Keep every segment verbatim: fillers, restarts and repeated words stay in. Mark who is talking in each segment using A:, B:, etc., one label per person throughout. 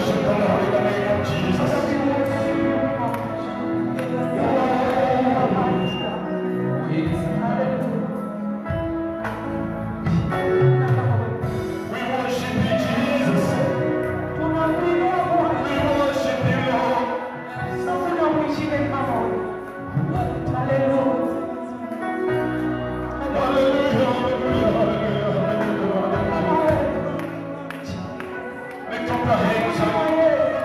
A: Lift up your hands.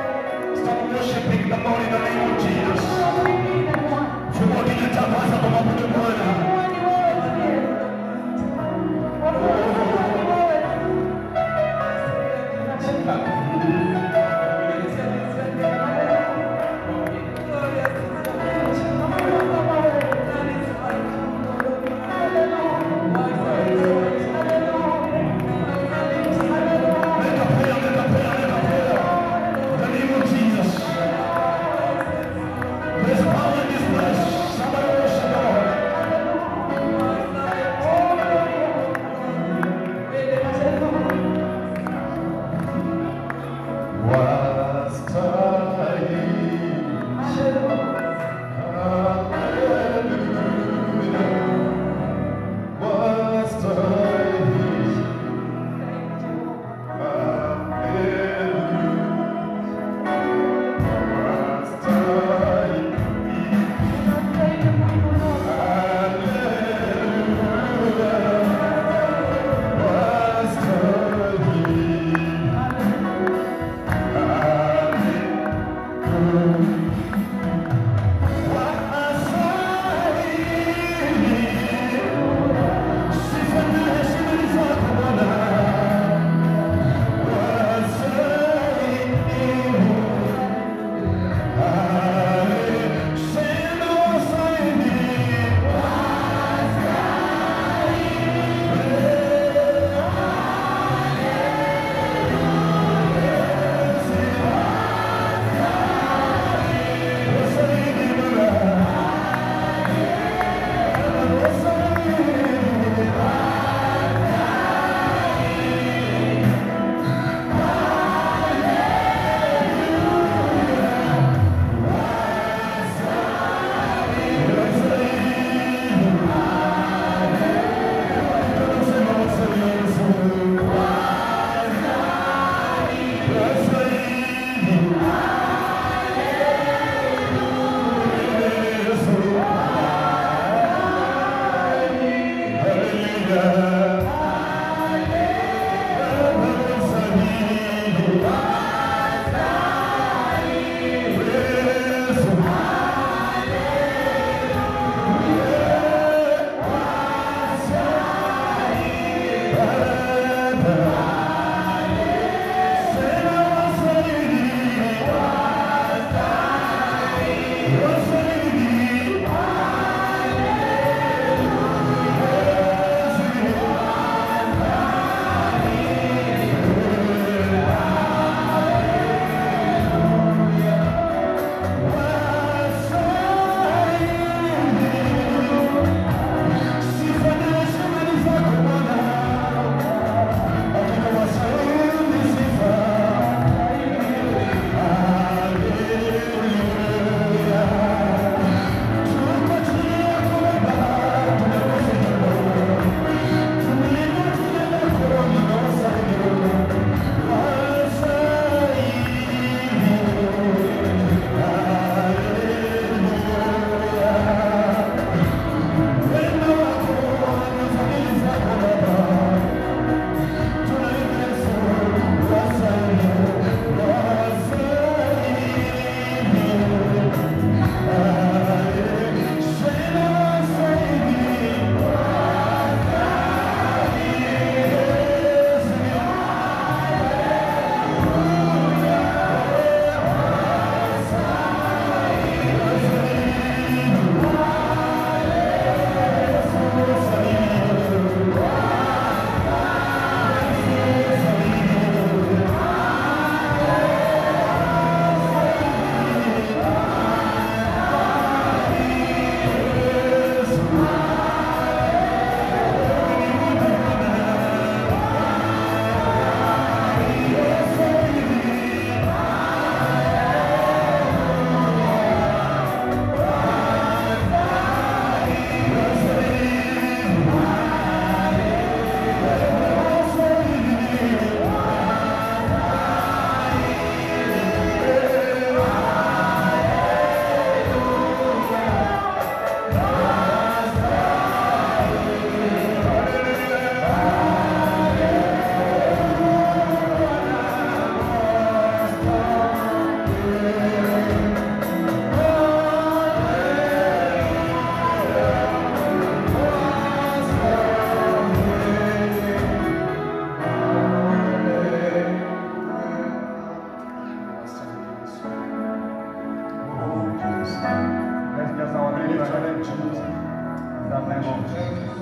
A: as our Reverend Jesus. In the name of Jesus.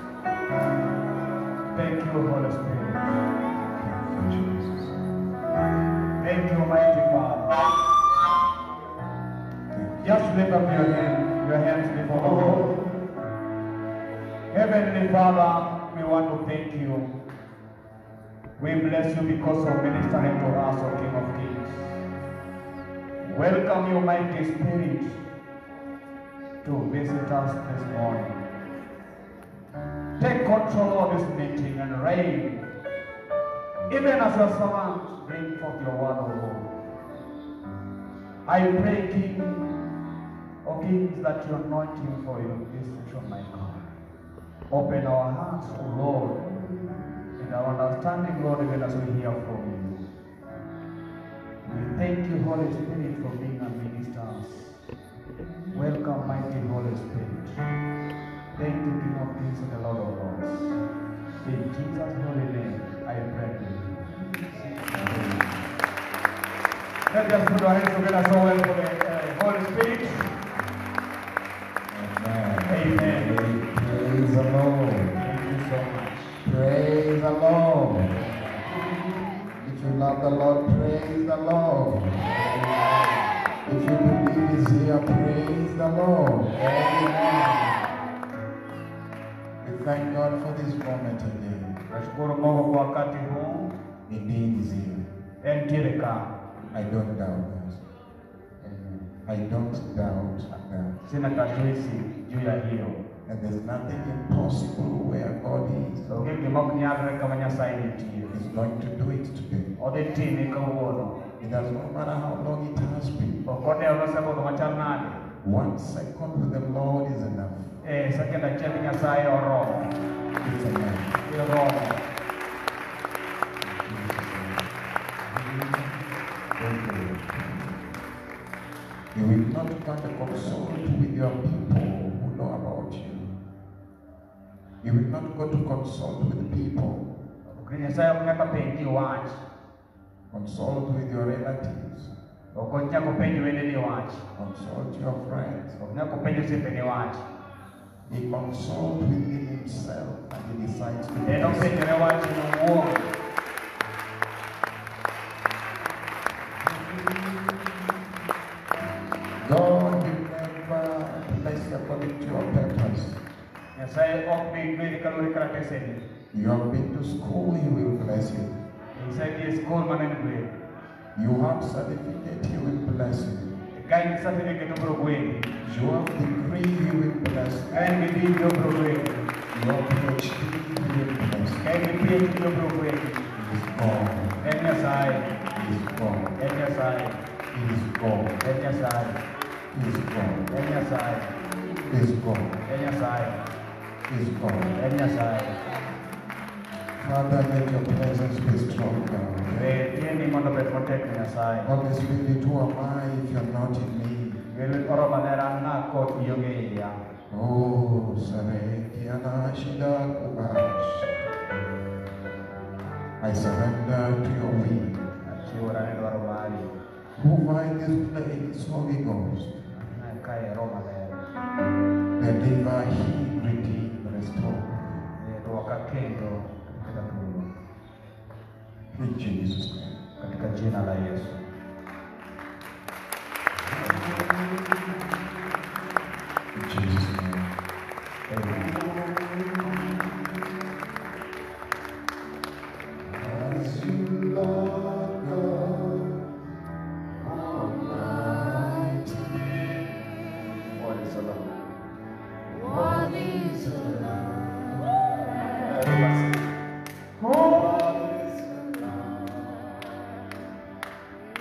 A: Thank you, Holy Spirit. Thank you, Jesus. Thank you, mighty Father. Just lift up your hand, your hands before the Lord. Heavenly Father, we want to thank you. We bless you because of ministering to us, O King of Kings. Welcome you, mighty Spirit, to visit us this morning. Take control of this meeting and reign, even as your servants bring forth your word, O Lord. I pray, King, O Kings, that you anoint him for your decision, my God. Open our hearts, O Lord, and our understanding, Lord, even as we hear from you. We thank you, Holy Spirit, for being our ministers. Welcome, mighty Holy Spirit. Thank you, King of Kings and the Lord of Lords. In Jesus' holy name, I pray. Let us put our hands together so well for the uh, Holy Spirit. Amen. Amen.
B: Praise the Lord.
A: Thank you so much.
B: Praise the Lord. If you love the Lord, praise the Lord. If you believe He's here, praise the Lord. Amen. We thank God for this moment again.
A: Nashukuru Mungu kwa wakati huu.
B: Indeed He's here.
A: Entiere kama.
B: I don't doubt that. I don't doubt that.
A: Sina tashwishi juu ya hiyo.
B: And there's nothing impossible where God is.
A: So ngeke makunyagre kama Nyasaye nitie.
B: He's going to do it today.
A: Odetini kawuono.
B: It does not matter how long it has been.
A: Okone olosego machal nade.
B: One second with the Lord is enough.
A: Eh, second achiel Nyasaye oromo.
B: It's enough.
A: Oromo.
B: You will not want to consult with your people who know about you. You will not go to consult with people.
A: Nyasaye oknyaka penji wach.
B: Consult with your relatives.
A: Okonyako penji wedeni wach.
B: Consult your friends.
A: Oknyako penji osiepeni wach.
B: He consults within himself and he decides to do
A: En openjore wach owuon.
B: God will never bless you according to your purpose.
A: Nyasaye ok bi gwedhi kaluwore gi karateseni.
B: You have been to school, he will bless you.
A: Isedhi e skul mana en gwedhi.
B: You have certificate, he will bless you.
A: Ka in gi certificate obiro gwedhi.
B: You have degree, he will bless you.
A: Ka in gi degree obiro gwedhi.
B: Your PhD, he will bless you.
A: Ka in gi PhD obiro gwedhi.
B: He is God.
A: En Nyasaye.
B: He is God.
A: En Nyasaye.
B: He is God.
A: En Nyasaye.
B: He is God.
A: En Nyasaye.
B: He is God.
A: En Nyasaye.
B: He is God.
A: En Nyasaye.
B: Father, let your presence be strong now.
A: We tieni mondo obed motegno Nyasaye.
B: Holy Spirit, who am I if you're not in me?
A: Gil oro maler an ng'a kionge iya.
B: Oh, Sarekiana Shida Kubash. I surrender to your will.
A: Achiwora ne dwaro mari.
B: Move by this place, Holy Ghost.
A: Kae ero maler.
B: Deliver, heal, redeem, restore.
A: Rwaka kendo katika tulo.
B: In Jesus' name.
A: Katika jina la Yesu.
B: In Jesus' name.
A: Amen.
B: As you love God Almighty.
A: What is the love?
B: What is the love?
A: Everybody.
B: What is the love?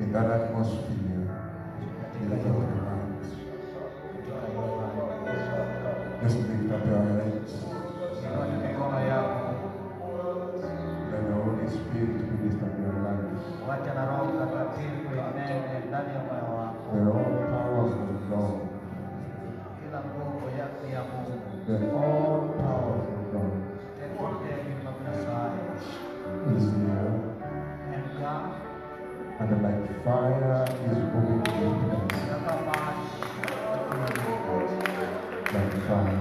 B: In that atmosphere, lift up your hands. Just lift up your hands. Let the Holy Spirit minister to your lives. The all powers of God. The all powers of God is here. And like fire is moving in place. Like fire.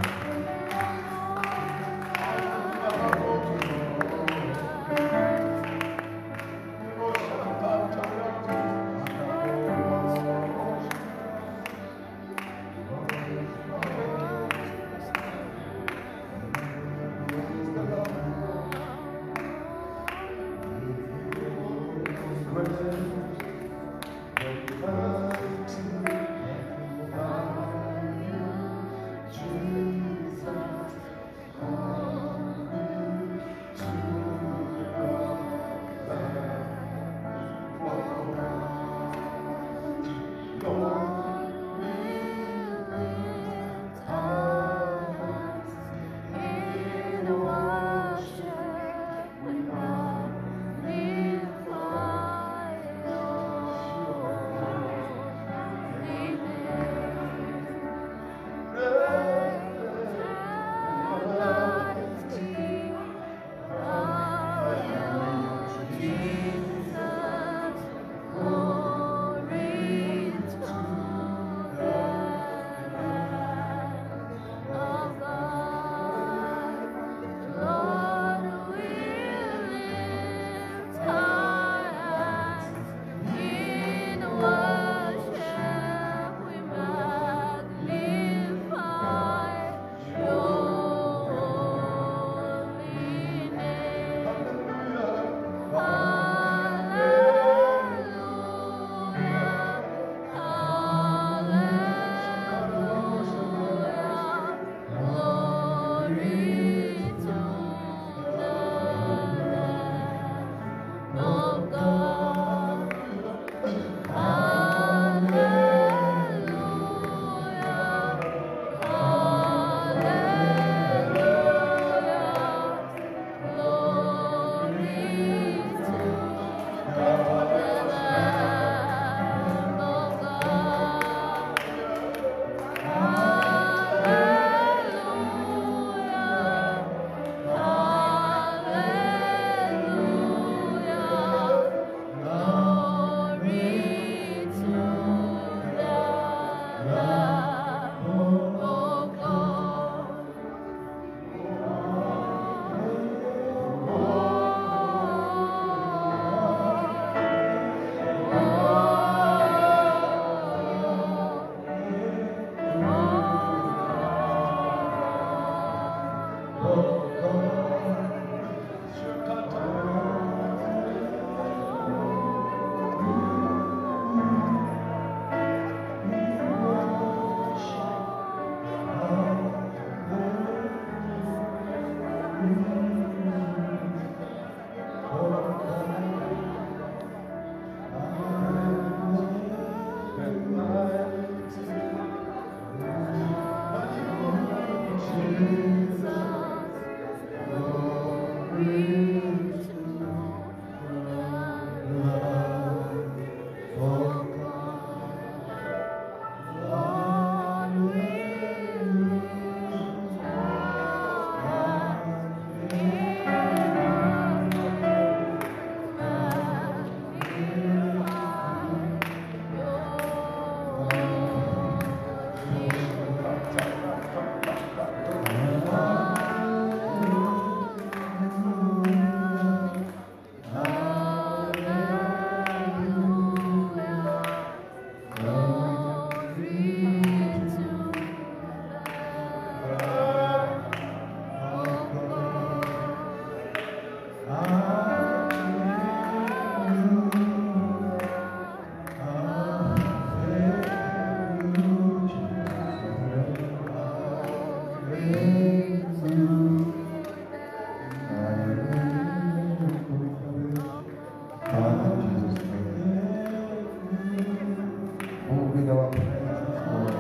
B: with our praises, Lord.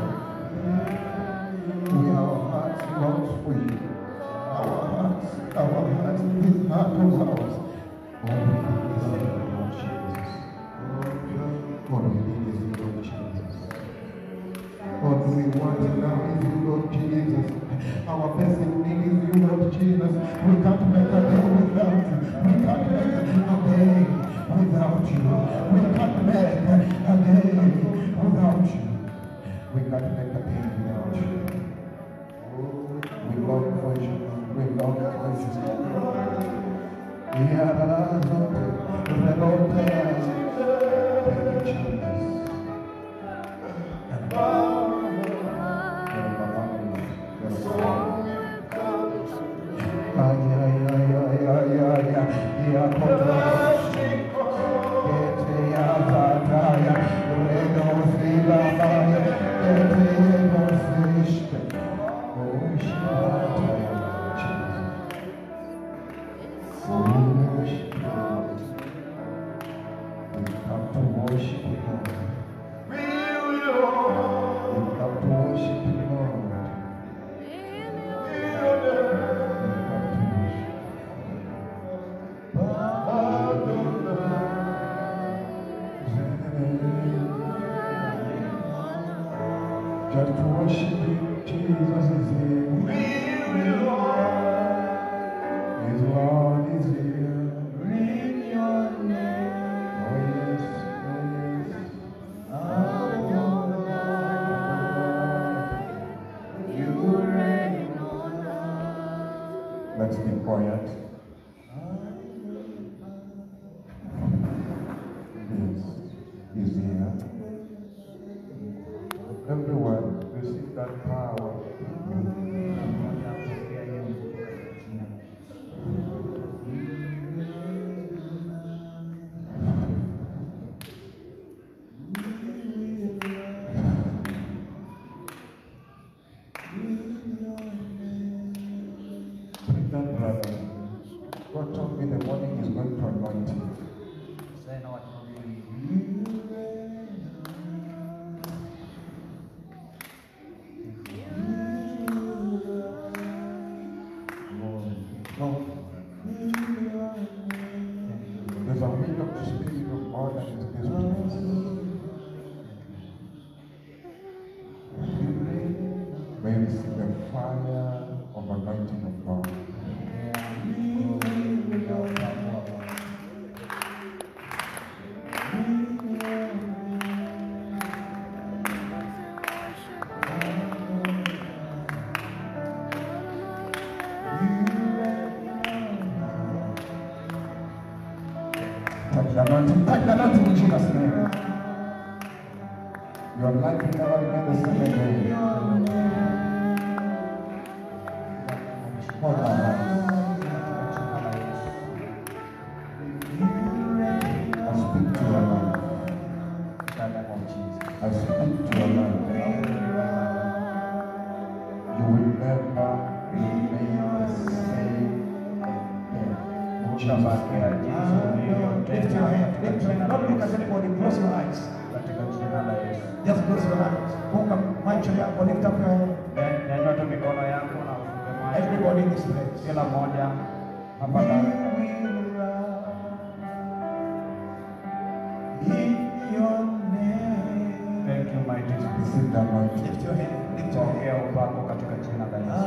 B: With our hearts long for you. Our hearts, our hearts, this heart of ours. All we need is you, Lord Jesus. All we need is you, Lord Jesus. All we want now is you, Lord Jesus. Our basic need is you, Lord Jesus. We can't make a day without you. We can't make a day without you. We can't make a day without you. We can't make a day without you. We long for you. We long for you. Yeah, Lord, Lord, thank you, Jesus. Ay, ay, ay, ay, ay, ay, ay, ya contra que ya batalla, reno fila maya, que te morfiste, oh shataya, Jesus, oh worship God, we come to worship God, we come to worship God. Just to worship you, Jesus is here. His Lord is here. Bring your name. Oh yes, oh yes. You reign on earth. Let's be quiet. Yes, he's here. Everyone, receive that power. Bring that brother. God told me the morning is going to anoint him. There's a wind of the Spirit of God that is in this place. May you receive the fire of anointing of God. Touch the anointing, touch the anointing in Jesus' name. Your life will never remain the same again. Hold on. I speak to your life. I speak to your life. You will never remain the same again. Lift your hand. Lift your hand. Don't look at anybody. Close your eyes. Just close your eyes. Funga macho yako. Lift up your hand. Everybody in this place.
A: Kila mmoja hapa ndani.
B: In your name.
A: Thank you, mighty Jesus.
B: Receive the anointing.
C: Lift your hand. Lift your hand.
A: Pokea upako katika jina la Yesu.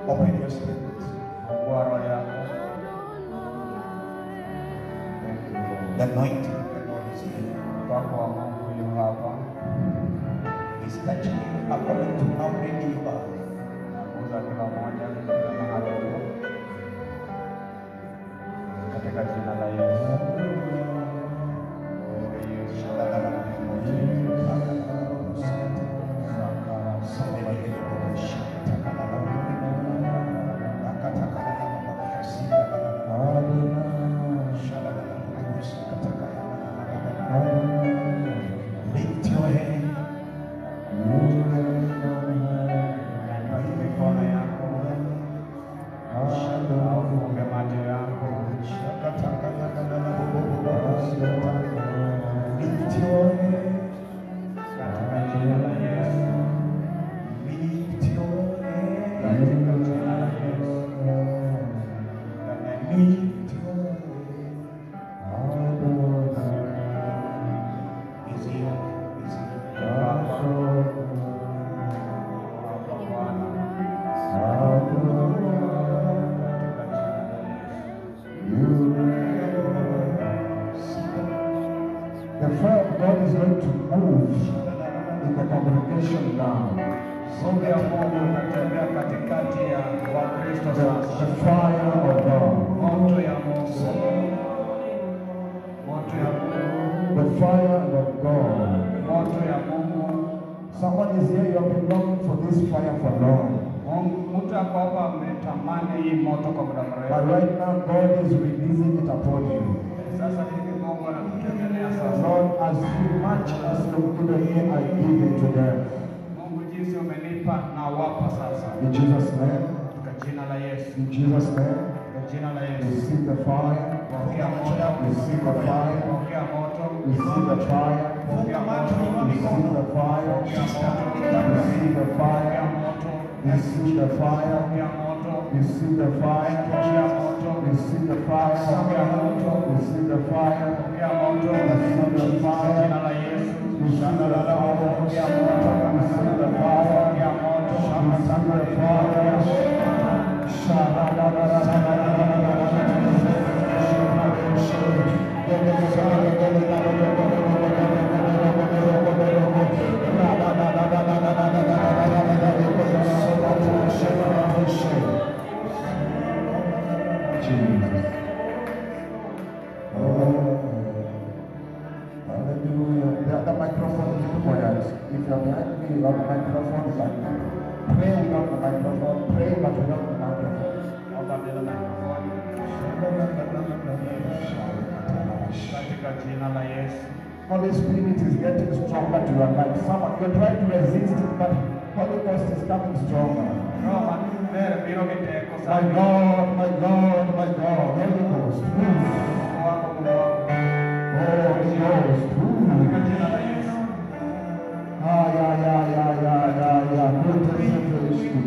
B: Open your spirit.
A: Fungua roho yako.
B: The anointing of the Lord is here.
A: Upako wa Mungu yu hapa.
B: He's touching you according to how many you are.
A: Naguza kila mmoja kila mahali uko. Katika jina la Yesu.
B: Lift your hand.
A: Mikono yako. Funge macho yako.
B: Lift your hand.
A: Katika jina la Yesu.
B: Lift your hand.
A: Katika jina la Yesu.
B: Lift your hand. Is here. Is here.
C: The fire of God is going to move in the congregation now.
A: Mungu ya Mungu unatembea katikati ya Wakristo
C: The,
A: sasa.
C: the fire of God.
A: Moto ya Mungu. Moto ya Mungu.
C: The fire of God.
A: Moto ya Mungu.
C: Someone is here, you have been longing for this fire for long.
A: Mungu mtu ako hapa ametamani hii moto kwa muda
C: But
A: mrefu.
C: right now, God is releasing it upon you.
A: Sasa hivi Mungu anakutegemea sasa.
C: Lord, as much as you've given me, I give it to them.
A: Mungu jinsi umenipa na wapa sasa.
C: In Jesus' name,
A: Katika jina la Yesu.
C: in Jesus' name,
A: Katika jina la Yesu.
C: receive the fire,
A: Pokea moto.
C: receive the fire,
A: Pokea moto.
C: receive the fire,
A: Pokea moto.
C: receive the fire,
A: Pokea moto.
C: receive the
A: Pokea
C: fire,
A: moto.
C: receive the fire,
A: Pokea moto.
C: receive the fire,
A: Pokea moto.
C: receive the fire,
A: Pokea moto.
C: receive the fire,
A: Pokea moto.
C: receive the
A: Jina
C: fire,
A: la Yesu.
C: receive the fire,
A: Pokea moto.
C: receive the fire,
A: Pokea moto.
C: receive the fire. Jesus. Oh, hallelujah. The other microphone is quiet. If you're behind me, you have the microphone. Like, pray without the microphone. Pray but without the microphone.
A: Naomba bila mikrofoni. Katika jina la Yesu.
C: Holy Spirit is getting stronger to your life. Someone, you're trying to resist it, but Holy Ghost is coming stronger.
A: Roho mbele biro kiteko
C: My
A: sana.
C: God, my God, my God, Holy Ghost, move.
A: Mungu wako, Mungu wako.
C: Holy Ghost,
A: Katika
C: move.
A: jina la Yesu.
C: Ah, yeah, yeah, yeah, yeah, yeah, yeah. Good revelation.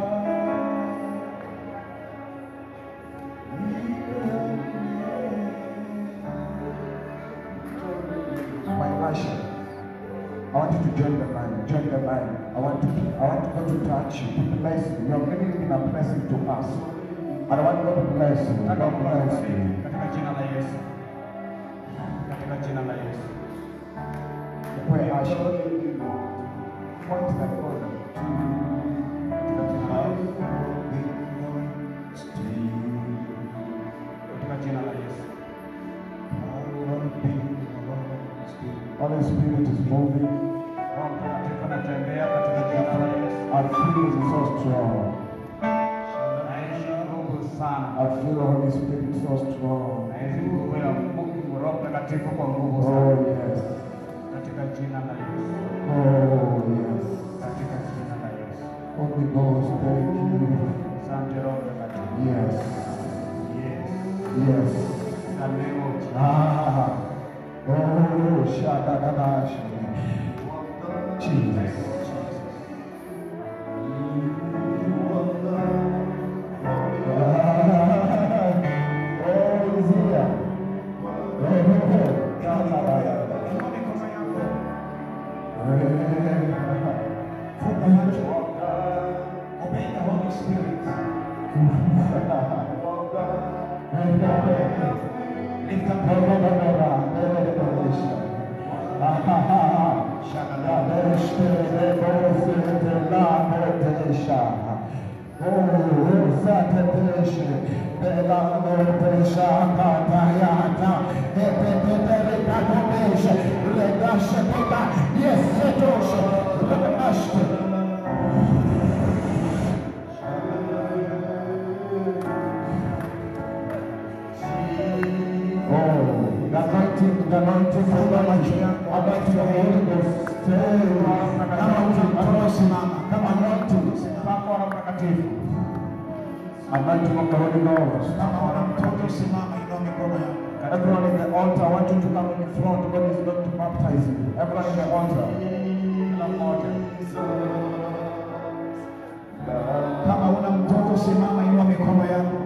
C: My passion. I want you to join the line. Join the line. I want to. I want God to touch you, to bless you. You have really been a blessing to us. And I want God to bless you.
A: Nataka
C: God bless you.
A: katika jina la Yesu. Katika jina la Yesu.
C: Where I show you point that corner to
A: Katika jina la Yesu.
C: Holy Spirit is moving.
A: Roho Mtakatifu anatembea katika jina la Yesu.
C: I feel it so strong.
A: Naishi nguvu sana.
C: I feel the Holy Spirit so strong.
A: Naishi nguvu ya Mungu, Roho Mtakatifu kwa nguvu
C: Oh
A: sana.
C: yes.
A: Katika jina la Yesu.
C: Oh yes.
A: Katika jina la Yesu.
C: Holy Ghost, thank you.
A: Asante Roho Mtakatifu.
C: Yes.
A: Yes.
C: Yes.
A: In the name of Jesus.
C: Ah. Oh, shadadadash. Jesus. Oh, he's here.
B: Obey the Holy Spirit.
C: Everyone in the altar, I want you to come in the front. God is going to baptize you. Everyone in the altar. Kama una mtoto simama, inua mikono yako.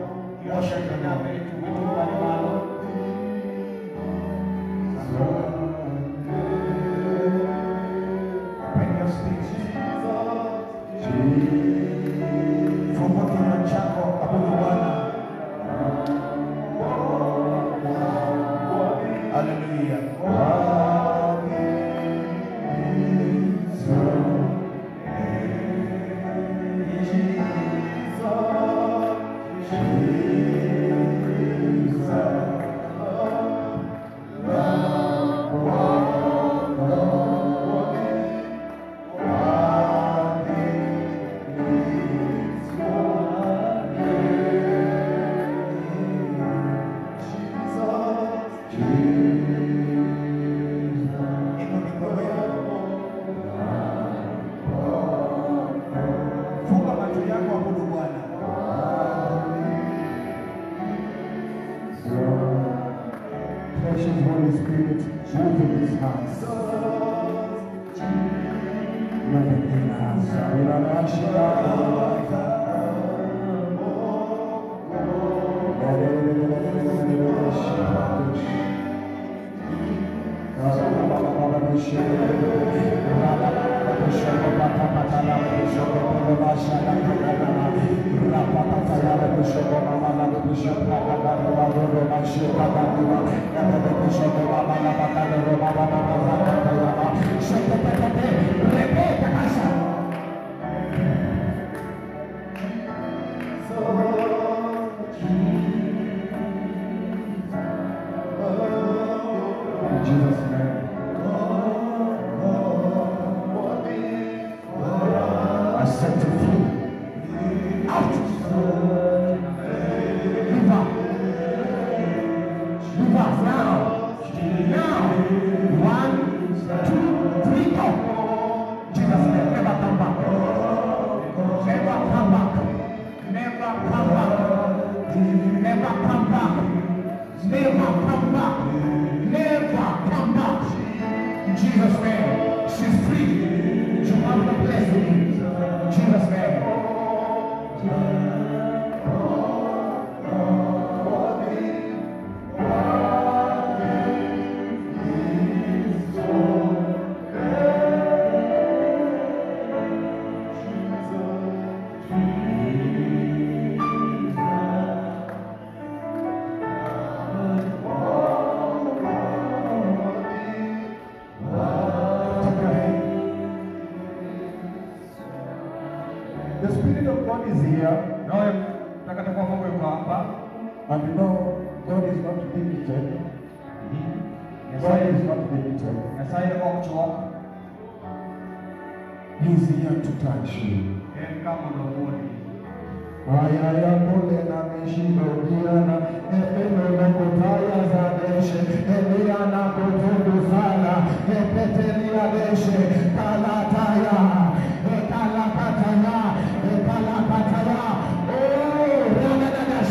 C: And you know, God is not limited. God is not limited. He's here to touch you. Ayaya kule na mishindo diana, efeno na kutaya za deshe, eliana kutundu sana, epetelia deshe, kalataya, ekalapataya, ekalapataya, oh, ranadash.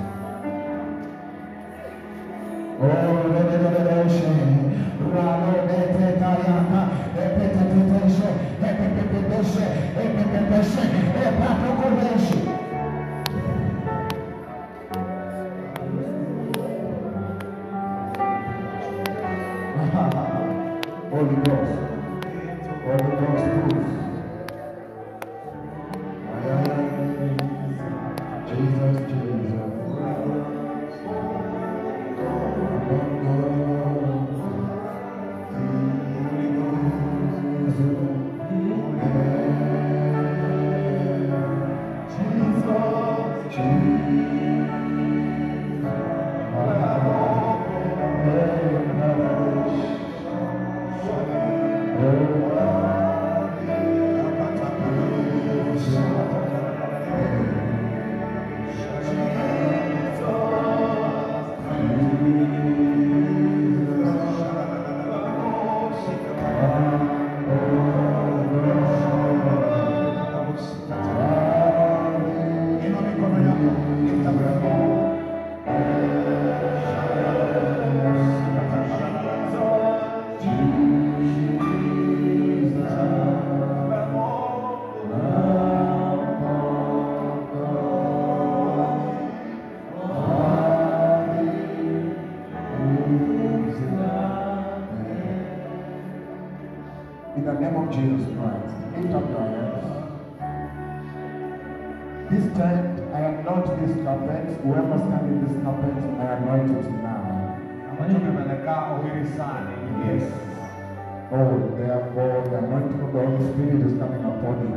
C: Oh, redededeshe, ranodetayaka, epeteteshe, epeteteshe, epeteteshe, epatokodeshe. Holy Ghost, Holy Ghost, In the name of Jesus Christ, lift up your hands. This time, I anoint this carpet. Whoever stands in this carpet, I anoint it now. Yes. Oh, therefore, the anointing of the Holy Spirit is coming upon you.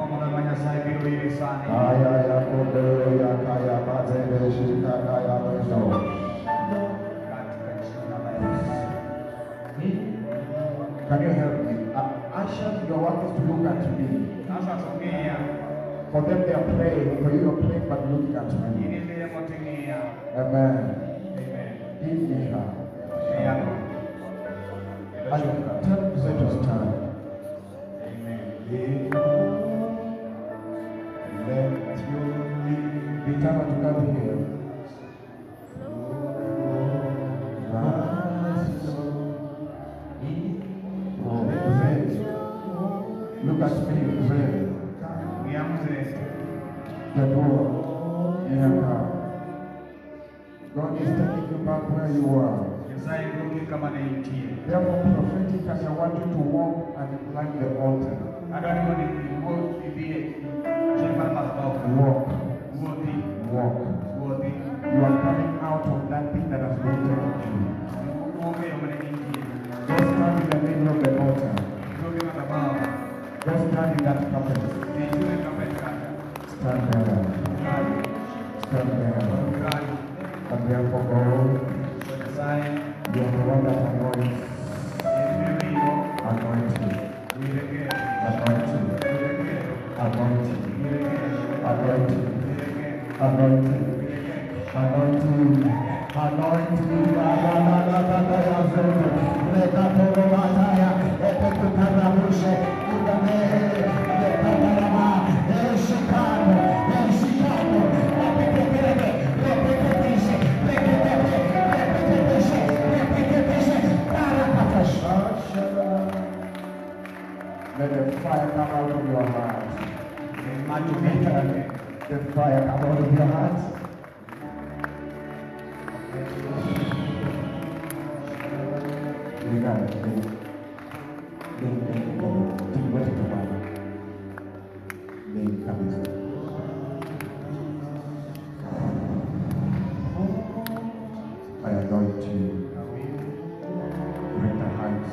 C: Can you help me? Uh, Ushers, your work is to look at me. For them, they are praying. For you, are praying, but looking at me. Amen. Give me her. I tell Zed to stand. Let you be time to come here. Look at me, pray. The door, and God is taking you back where you were. Therefore, prophetic, I want you to walk and climb the altar. Walk. Walk. You are coming out of that thing that has been taken to you. Just stand in the middle of the altar. Just stand in that carpet. Stand there. Stand there. And therefore, God, you are the one that anoints. Anointing. Anointing. Anointing. Anointing. Anointing. Anointing. Anointing. Let the fire come out of your heart. The fire come out of your heart. You got it. I anoint you. Bring the heights.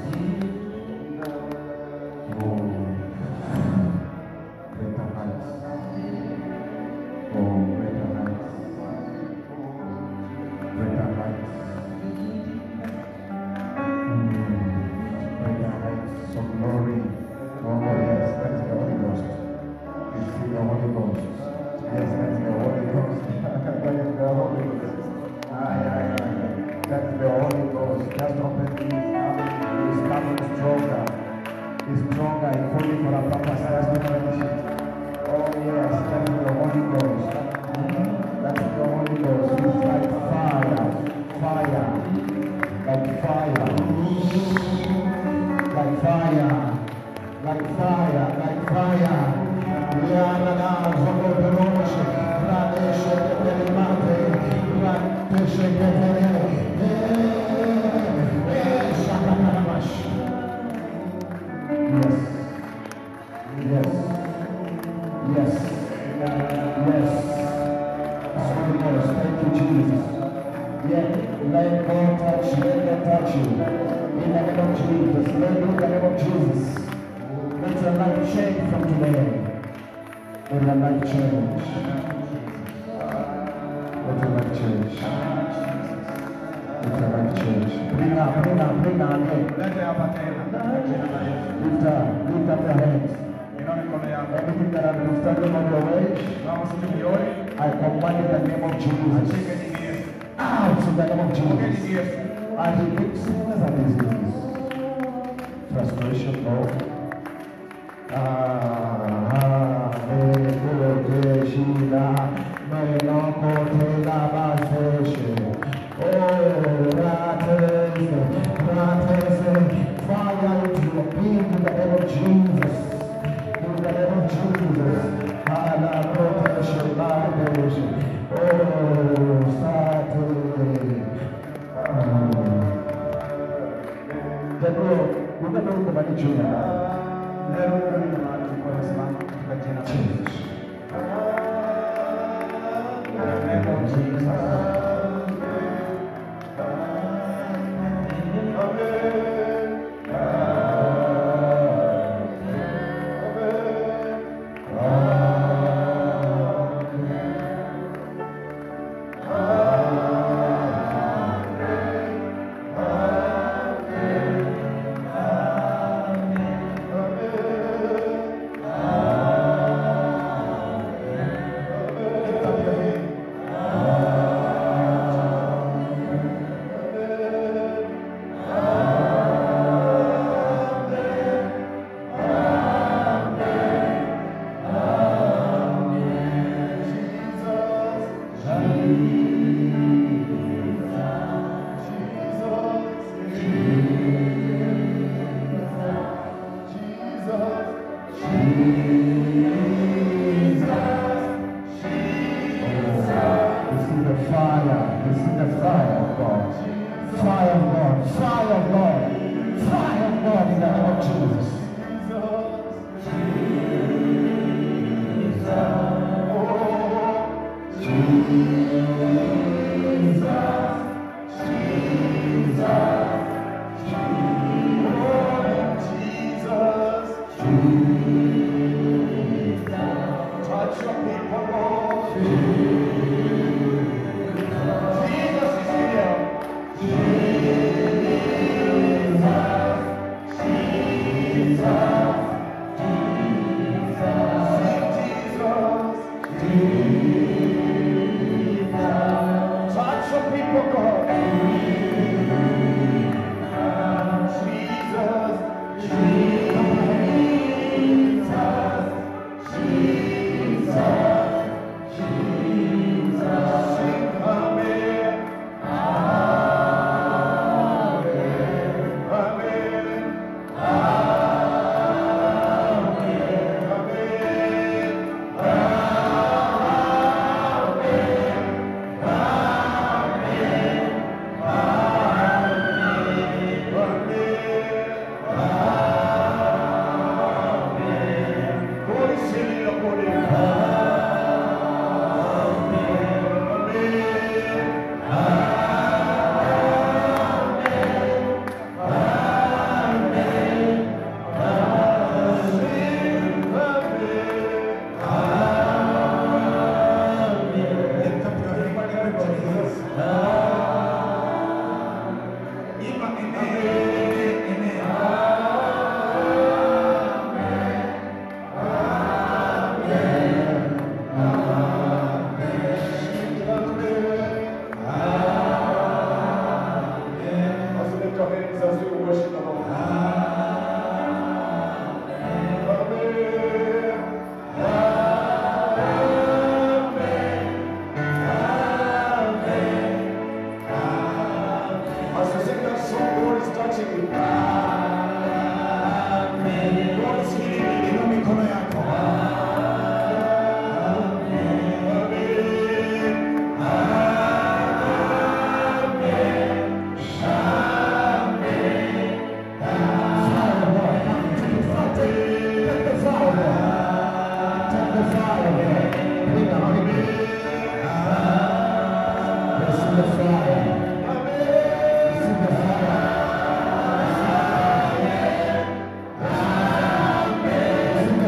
C: Let your life change. Let your life change. Bring up, bring up, bring up again.
A: Lete hapa tena katika jina la Yesu.
C: Lift up, lift up your hands.
A: Inua mikono yako.
C: Everything that has been standing on your way,
A: Kama sikioni,
C: I command in the name of Jesus.
A: shika jina Yesu.
C: Out in the name of
A: Pokea
C: Jesus.
A: jina Yesu.
C: I rebuke sickness and disease. Frustration, Lord. Ah, Shina, Meloko, Tela, Baseshe. Oh, Rates, Rates, fire into your being in the name of Jesus. In the name of Jesus. Hala, Proteshe, Badeshe. Oh, Sate. Gabriel, unataka kumani jina.
A: Leo ndio ni mahali tulikuwa tunasimama katika jina la Yesu. Neno la Jesus.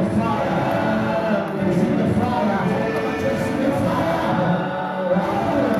C: Fire!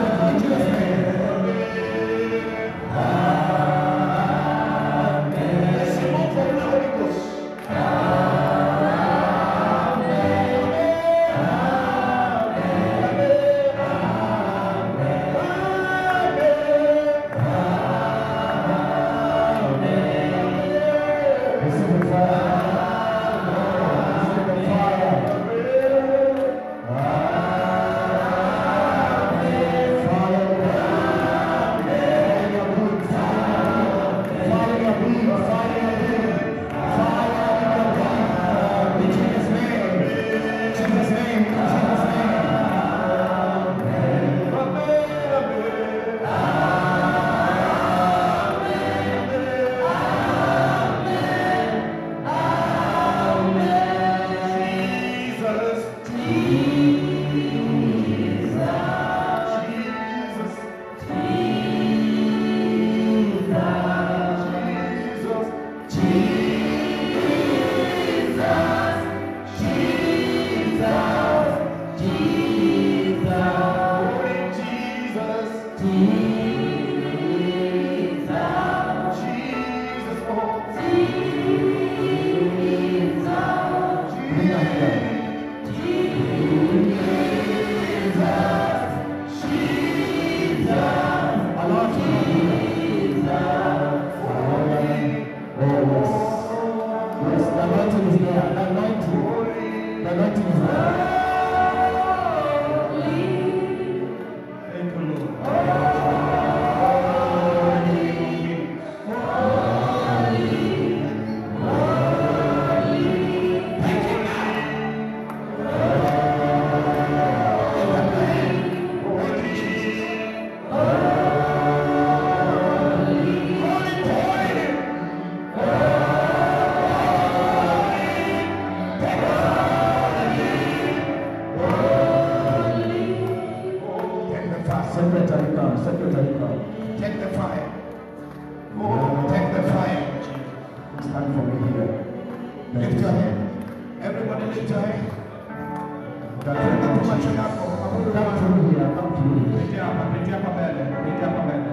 C: Secretary come, secretary come.
B: Take the fire. Take the fire.
C: Stand for me here.
B: Lift your hand. Everybody lift your hand.
C: Come to me here, come to me.
A: Pitia hapa, pitia hapa mbele, pitia hapa mbele.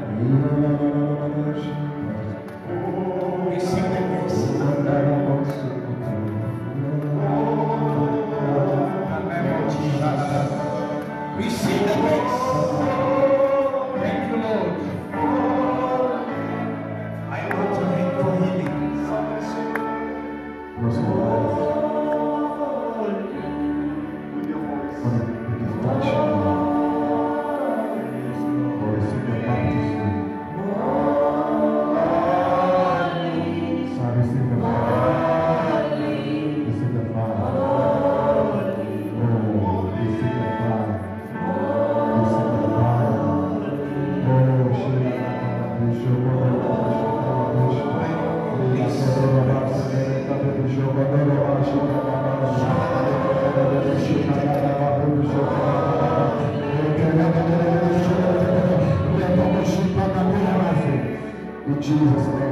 B: Receive the grace. Receive the grace.
A: Thank you, Lord.
B: I want to hand for healing.
C: In Jesus' name.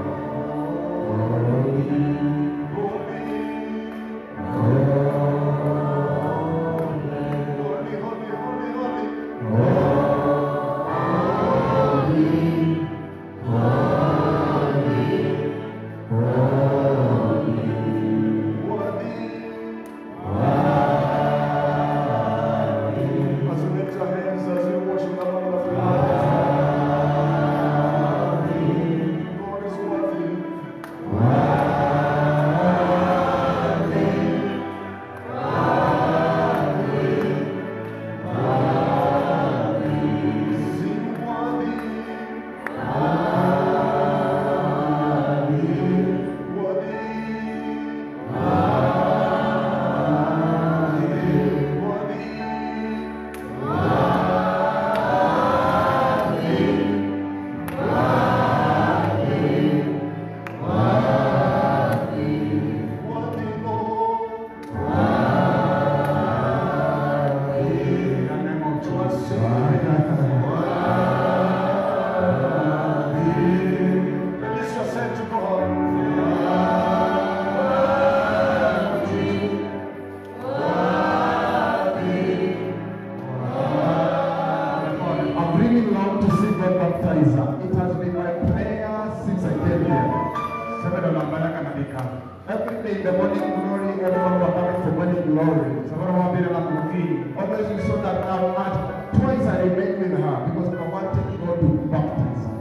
C: Every day the morning glory, everyone was coming for morning glory. Always we saw that now at twice I remained with her because I wanted God to baptize her.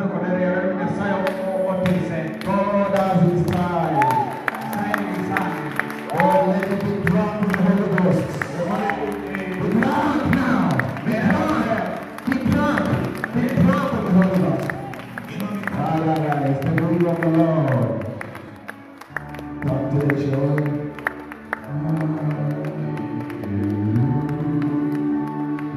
C: God has his time. God let it be drunk with the Holy Ghost. Be drunk now. Be drunk. Be drunk. Be drunk with the Holy Ghost. Hallelujah. It's the glory of the Lord. Temptation.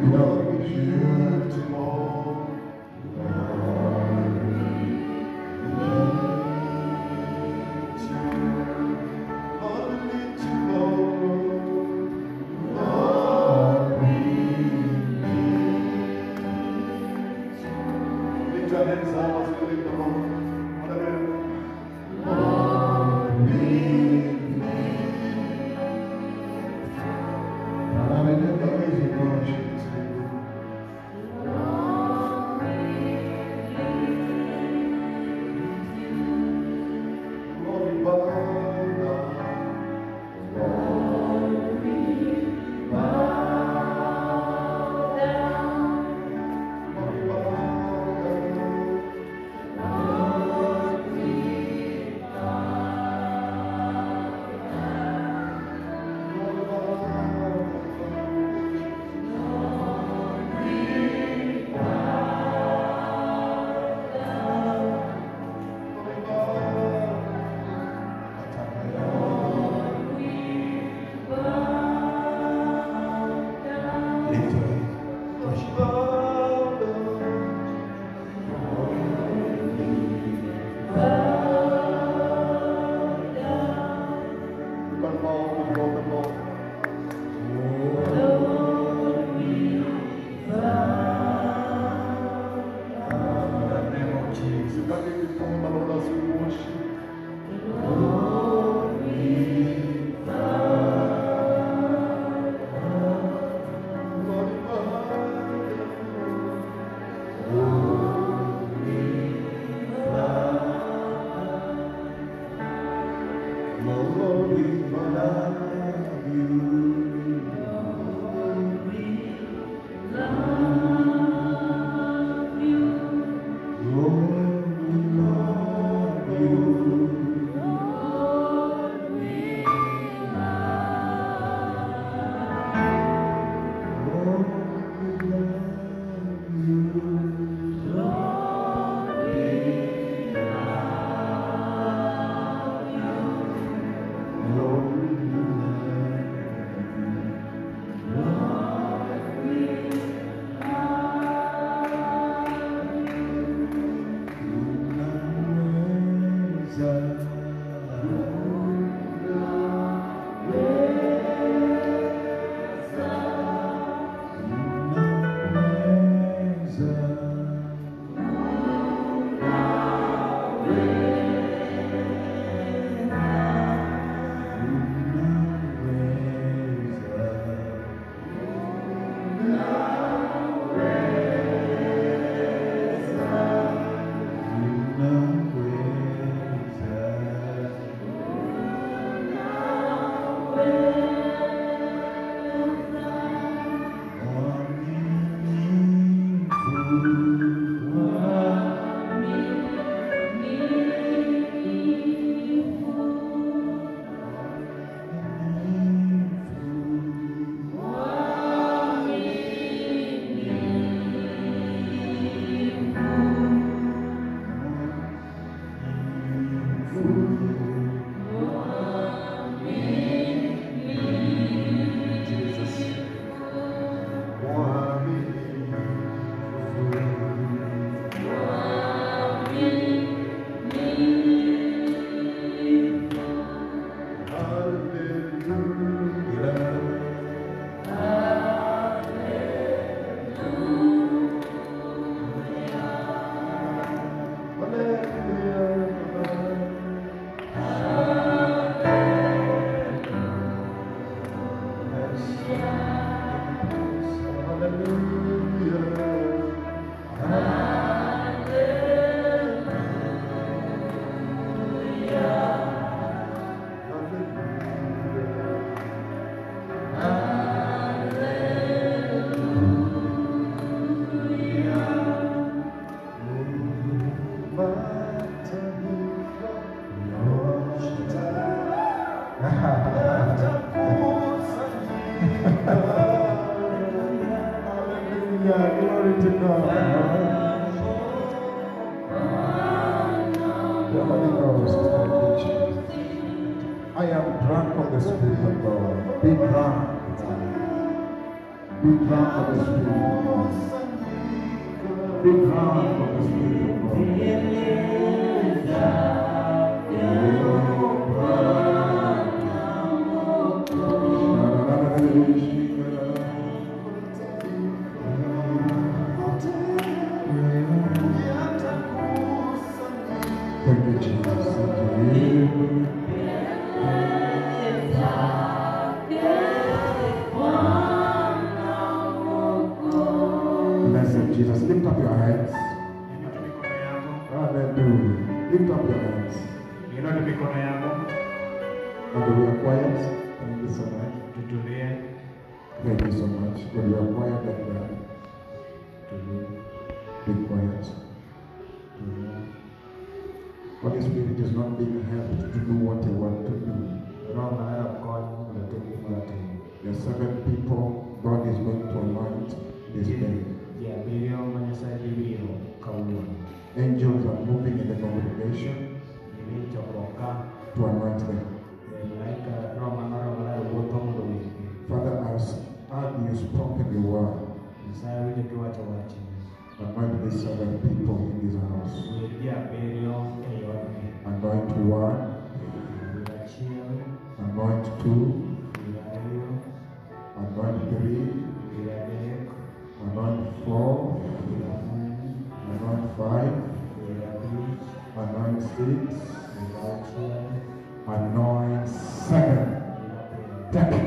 C: I am drunk on the Spirit of God. Be drunk.
B: Be drunk of the Spirit. Be drunk of the Spirit of God. Thank you, Jesus. Thank you. Blessed Jesus. Lift up your hands. Hallelujah. Lift up your hands. And we are quiet. Thank you so much. Thank you so much. When we are quiet like that, be quiet. Holy Spirit is not being helped to do what they want to do. There are seven people God is going to anoint this day. Angels are moving in the congregation to anoint them. Father, as you spoken the word, anoint these seven people in this house. Anoint one, anoint two, anoint three, anoint four, anoint five, anoint six, anoint seven. Take it.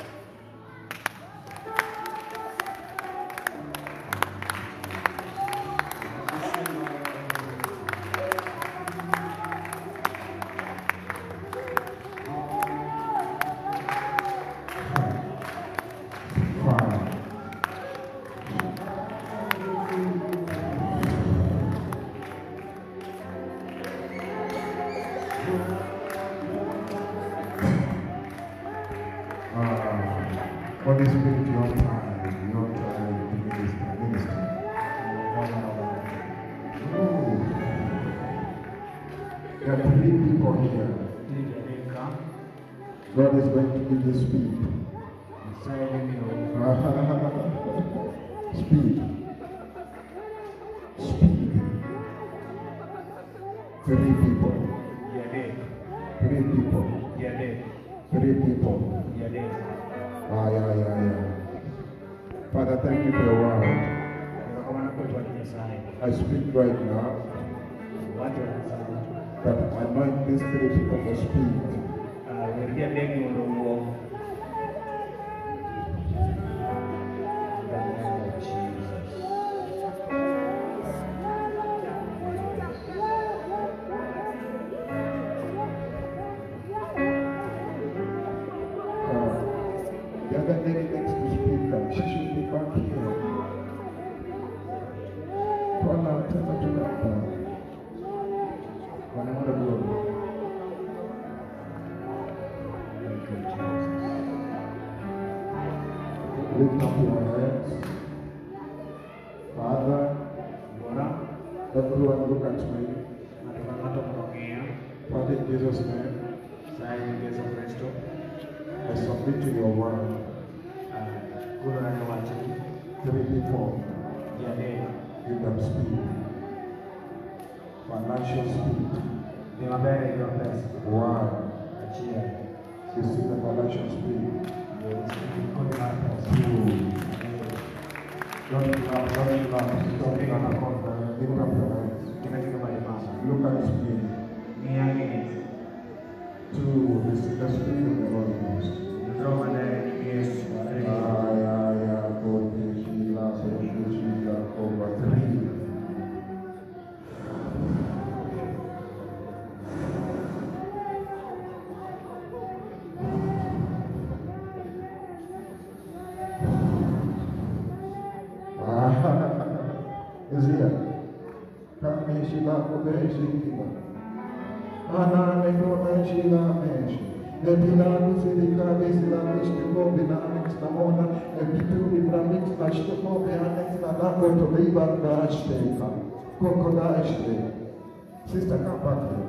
B: Holy Spirit, your time, your time to minister, minister. Oh. There are three people here. God is going to give you speed. Speed. Speed. Three people. Three people. Three people. Ah, yeah, yeah, yeah. Father, thank you for your word. I speak right now that I anoint these three people for speed. The other lady next to speak, she should be back here. Call her, tell her to come back. Another glory. Lift up your hands. Father, everyone look at me. Father, in Jesus' name, I submit to your word. Three people, give them speed. Financial speed. One. You see the financial speed. Two. Don't give up, don't give up. Don't give up. Lift up your hands. Look at speed. Two. This is the speed of the Holy Ghost. Ah, yeah, yeah. God, Sheila, Sheila, over three. Is here. Come, Sheila, over Sheila. Ana, Nekona, Sheila, Mesh. The Pilano, Silica, Vesila, Mishko, Binamix, Namona, and Pitu, Ibramix, Ashtoko, Bianix, Nanako, to leave at the Ashteka. Kokoda Ashte. Sister, come back here.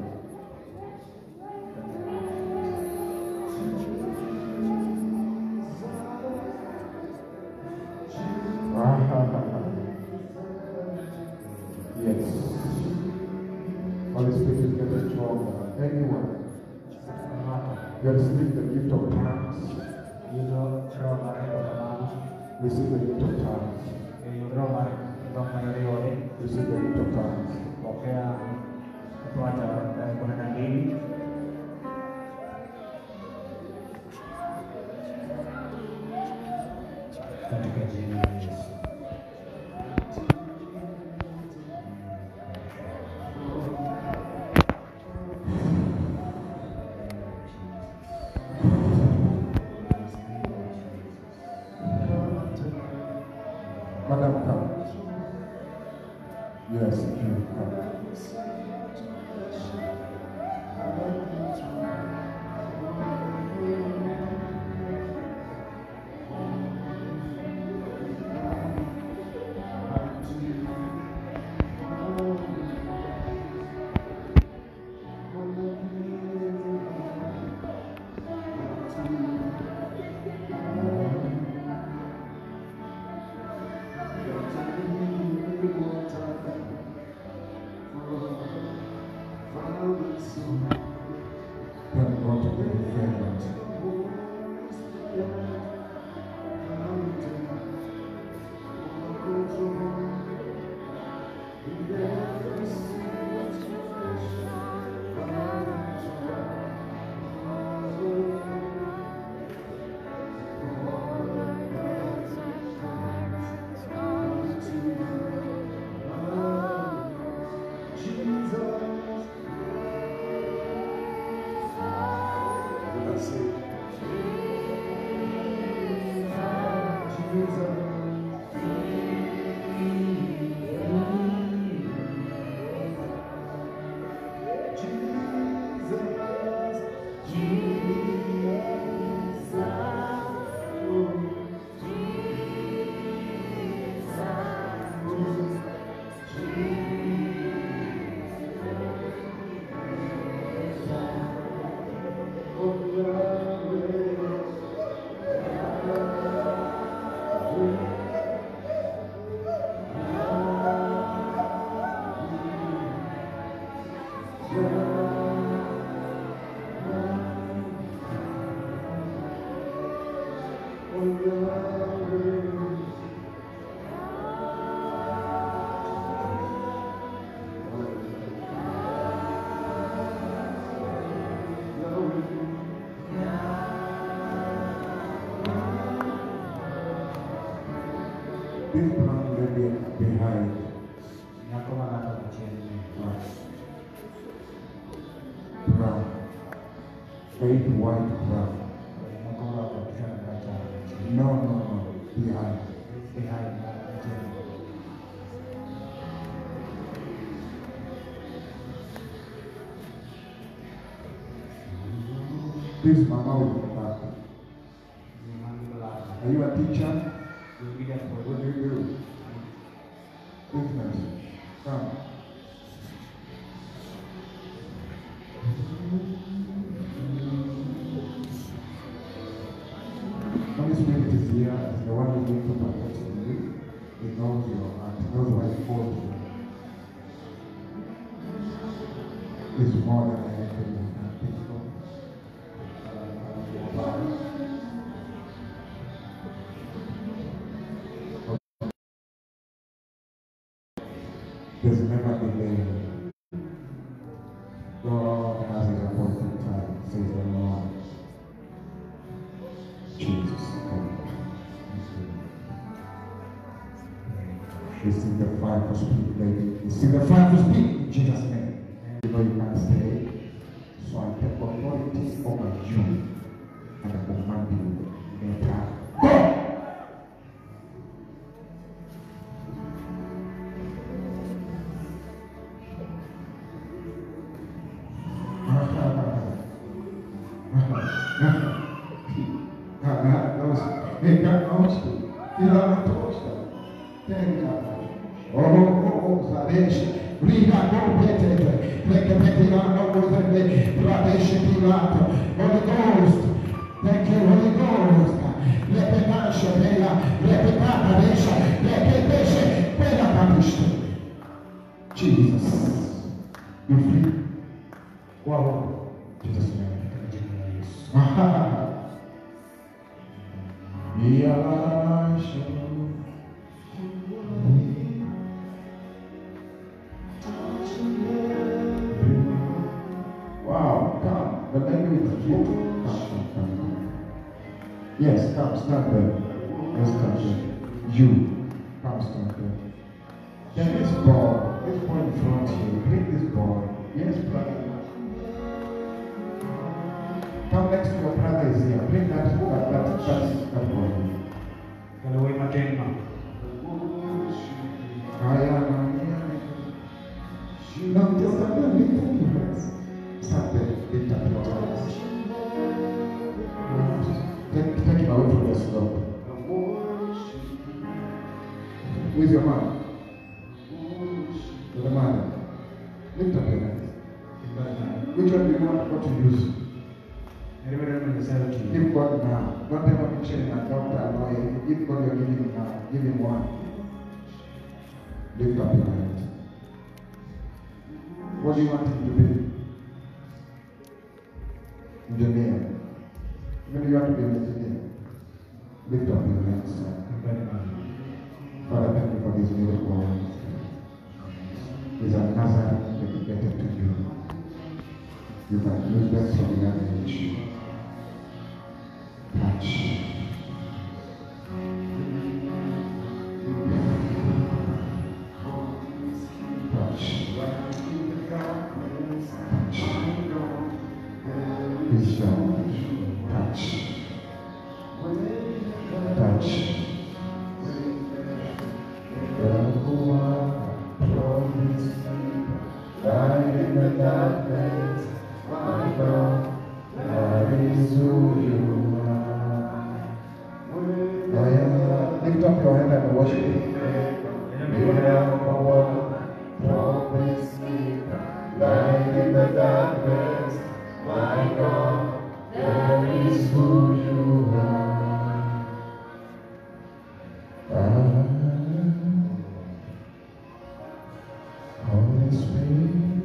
C: Anyone? You receive the gift of tongues. Receive the gift of tongues. Receive the gift of tongues. Madam, come. Yes, you come. Thank God to be defended. This brown lady behind. Brown. Eight white brown. No, no, no. Behind. This mama will be back. Are you a teacher? What do you do? Business. Come. Holy Spirit is here as the one who is going to protect you. He knows your heart. He knows what is for you. It's more than anything you can think of. There's never delay. God has his appointed time, says the Lord. Jesus. Receive the fire for speed, lady. Receive the fire for speed in Jesus' name. You know you can't stay. So I take authority over you and I command you. Enter. Go! Hey, God knows you. You know what toast them. Thank God. Oh, oh, oh, Zadesh. Riga go pete. Like a petilano with a Pradesh Pilato. Holy Ghost. Thank you, Holy Ghost. Lepekasha, Bella, Lepekata, Desha, Lepekeshe, Bella Panish. Jesus. You free? Wow.
B: Wow, come. The baby is cute. Come, come, come. Yes, come, stand there. Let's stand there. You, come, stand there. Then this boy, this boy in front of you, pick this boy. Yes, brother. Come next to your brother is here. Bring that, that, that, that, that boy.
A: Kalau we matin ma.
B: Kaya na niya. Now just stand there, lift up your hands. Stand there, lift up your hands. Take, take him away from the slope. Who is your man? The man. Lift up your hands. Which one do you want God to use? Give God now. Don't ever be changing a doctor or give God your giving now. Give him one. Lift up your hands. What do you want him to be? Engineer. Maybe you want to be an engineer. Lift up your hands. Father, thank you for this miracle. It's a Nazareth dedicated to you. You can use them from the young age. Touch. Touch. Vision. Touch. Touch. Light in the darkness, my God, that is who you are. Oh yeah, lift up your hand and worship Him. Miracle, promise keeper, light in the darkness, my God, that is who you are. Ah. Holy Spirit,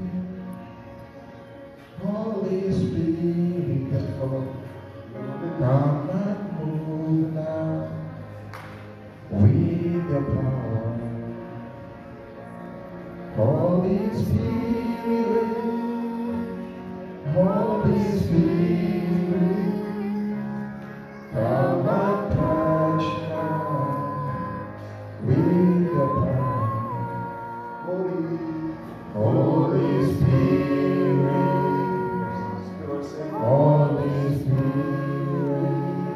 B: Holy Spirit, come and move now with your power. Holy Spirit, Holy Spirit, come and touch now with your power. Holy Holy Spirit, Holy Spirit,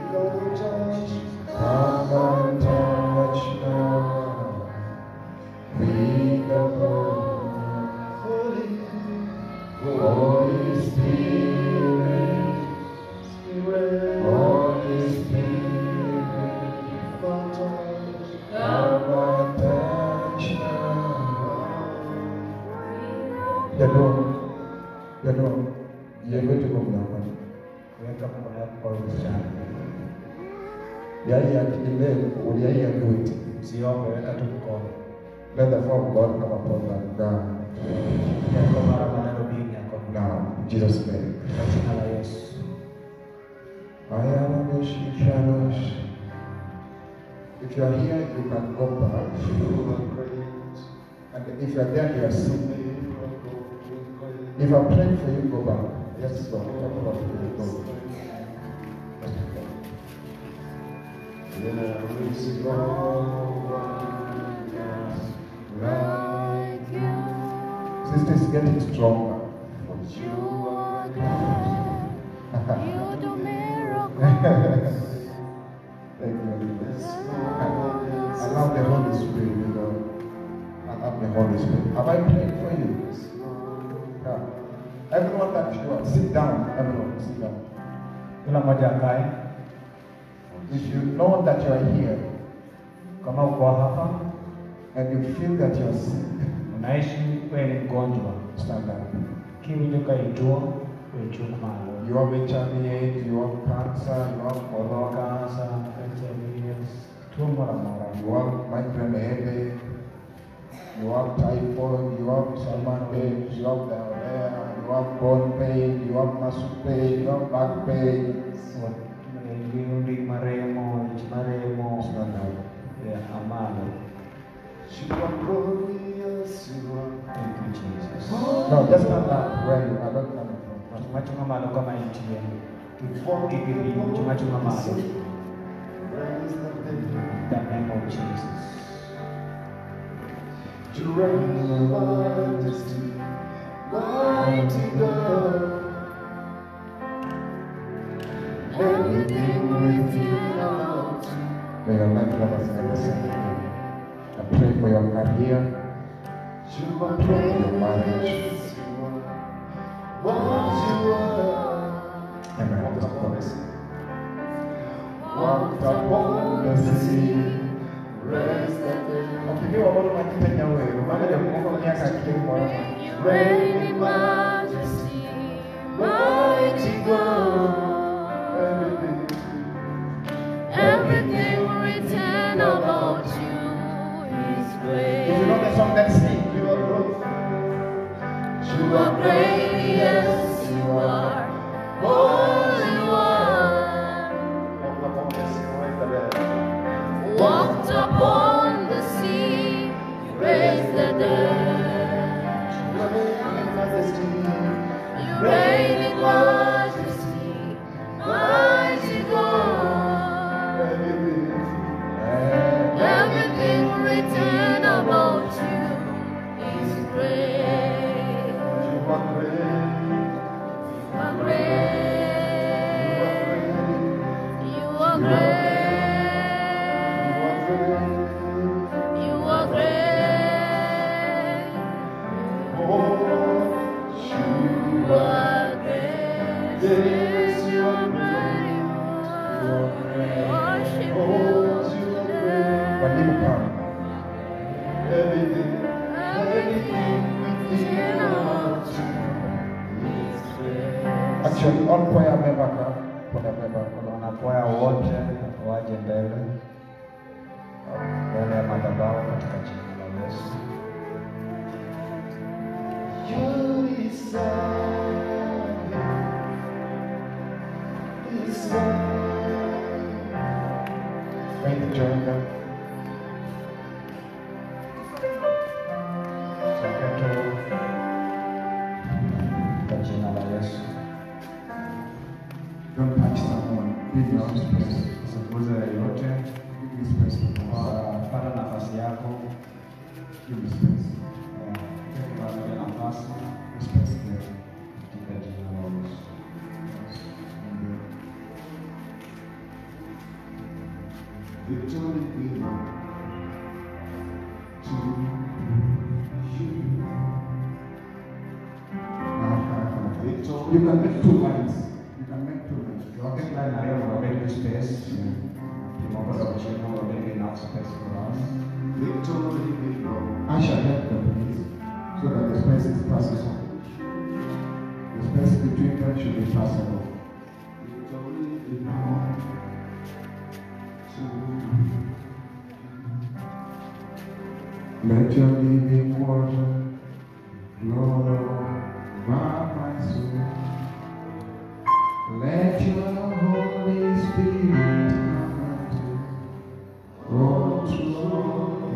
B: come and touch now with the power. Holy, Holy Spirit, Holy Spirit, come and touch now. Jadon, Jadon, you're going to go now. Weka mkono wako kwa ushani. Yai akilele, uliyai akuiti. Usiombe, weka tu mkono. Let the form of God come upon that ground. Now, in Jesus' name. I am a Shikanosh. If you are here, you can go back. And if you are there, you are sick. If I pray for you, go back. Yes, go. Go. There is no one like you. Sister is getting stronger. You are God. You do miracles. Thank you. I love the Holy Spirit, you know. I love the Holy Spirit. Have I prayed for you? Yeah. Everyone that you are, sit down. Everyone, sit down. If you know that you are here, kama uko hapa, and you feel that you are sick, unaishi wewe ni mgonjwa, stand up. Kiwileka ituo, wechukuma. You have H I V AIDS, you have cancer, you have colon cancer, H I V AIDS, tumor mara. You have migraine headache, you have typhoid, you have stomach pain, you have diarrhea, you have bone pain, you have muscle pain, you have back pain. Stand up.
A: Thank you, Jesus.
C: No, just stand up where you are. Don't stand up.
A: Chuma chuma malo kama itie. Kikiri chuma chuma malo. In the name of Jesus.
B: To reign in majesty, mighty God. Everything within us.
C: May your life never stay the same. I pray for your career.
B: To my praise, what you are.
C: Amen.
B: Walked upon the sea, rest at the
C: Okay, you are all my people away. Remember the moment I came for
D: You reign in majesty, mighty God.
B: everything.
D: Everything written about you is
C: You
D: great.
C: know the song that sing.
B: You are great.
D: You are great, yes, you are. Holy One,
B: Walked upon the sea, rest at the
D: walked upon the sea, you raised the dead. You reign in majesty, mighty God. Everything written about you is great. You are great. You are great. You are great. You are great. Yes, you are great. Worship you today.
C: When you come,
D: Everything within us is great.
C: actually, all choir member come. Choir member come.
A: Wanakwaya wote waje mbele mbele ya madhabahu katika jina la Yesu.
B: You deserve, deserve.
C: When you join them,
A: Sote tu kwa jina la Yesu.
C: don't touch someone. Give your own space.
A: Usiguze yoyote.
C: Give me space.
A: Pata nafasi yako.
C: Give me space.
A: Pata nafasi
C: Space there.
A: katika jina la Yesu.
B: Victory belongs to you. Victory.
C: You can make two lines. You can make two lines.
A: Wakati fulani na leo unabaki space. Tumeongoza kushiriki unabaki enough space for us.
B: Victory belongs.
C: I shall help them, please, so that the space is passable. The space between them should be passable.
B: Victory belongs to you.
C: Let your living water flow over my soul. Let your Holy Spirit come and control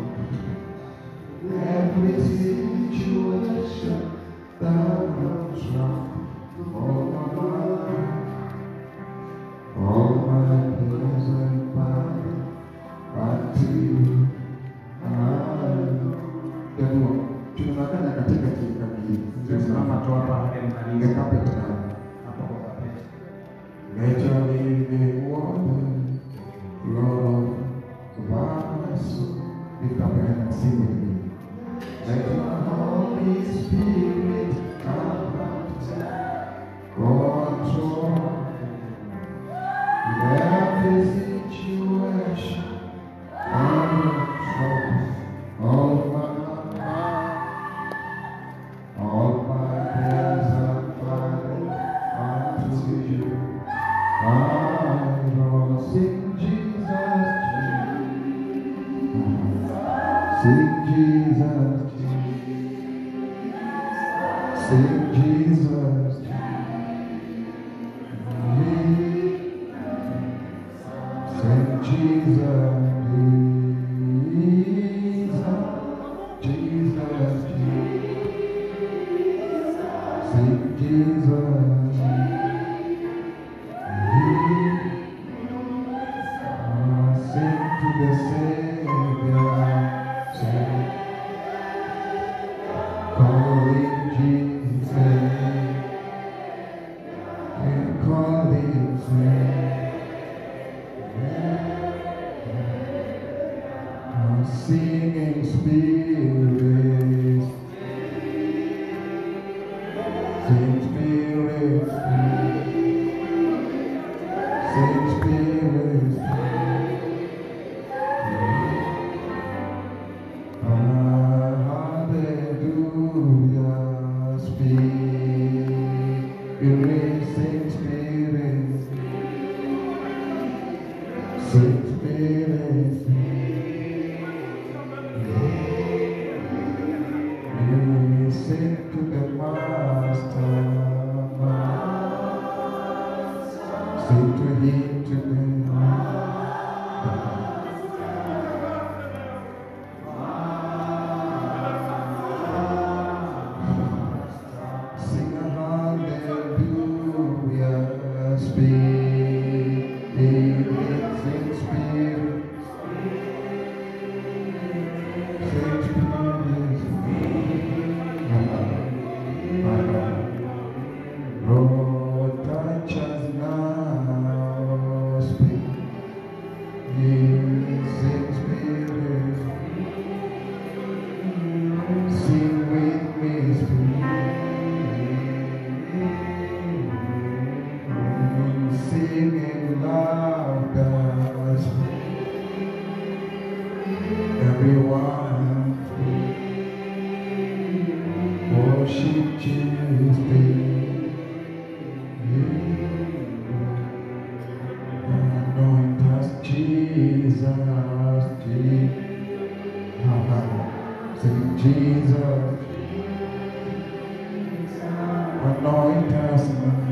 C: every situation that runs wrong. All my life, all my prayers and mine, unto you. Tunaonekana katika dakika hii.
A: Simama tu hapa hadi malize.
C: The carpet now.
A: Hapo kwa kapeti.
C: Let your living water flow over my soul. Lift up your hand and sing with me. Let your Holy Spirit come and take control. Every situation, every trouble, all my all my prayers are falling unto you. I will sing Jesus, sing Jesus, sing Jesus, sing Jesus, Jesus.
B: Singing spirits, sing spirits, sing spirits, hallelujah, spirits, sing spirits, sing spirits. Sing to the Master, sing to Him today. Sing a hallelujah, spirit, sing spirit, sing spirit. Lord, touch us now, speak, sing spirit, sing with me, spirit, singing louder, everyone, worship Jesus, anoint us, Jesus, Jesus, sing Jesus, anoint us.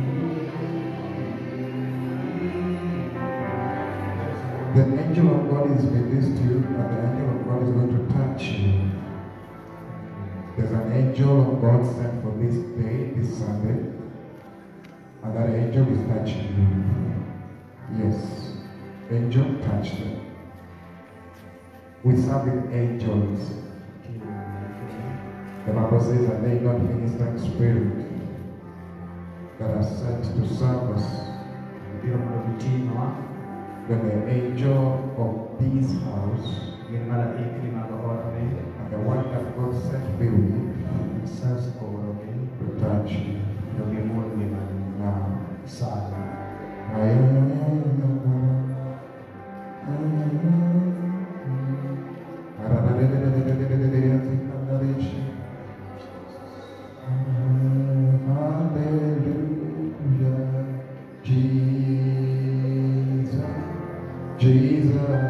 B: The angel of God is released to you, and the angel of God is going to touch you. There's an angel of God sent for this day, this Sunday, and that angel is touching you. Yes, angel touch them. We serve with angels. The Bible says that they not ministering spirit that are sent to serve us. When the angel of this house and the one that God sent me with to touch you now. Hallelujah, Jesus, Jesus,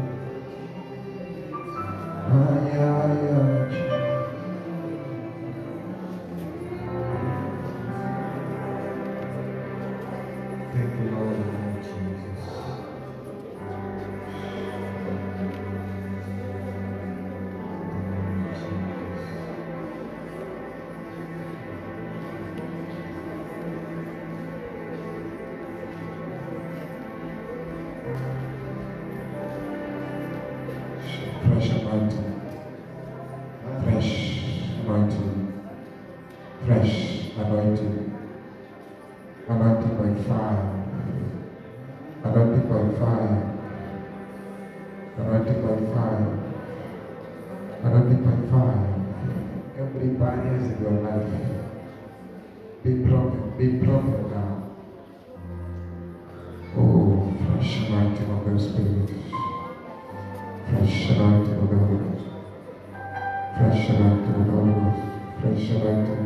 A: Thank you, Lord Jesus.
B: fresh anointing, fresh anointing, fresh anointing, anointing by fire, anointing by fire, anointing by fire, anointing by fire. Every barriers in your life, be broken, be broken now. Oh, fresh anointing of the Spirit. Fresh anointing of the Holy Ghost. Fresh anointing of the Holy Ghost. Fresh anointing.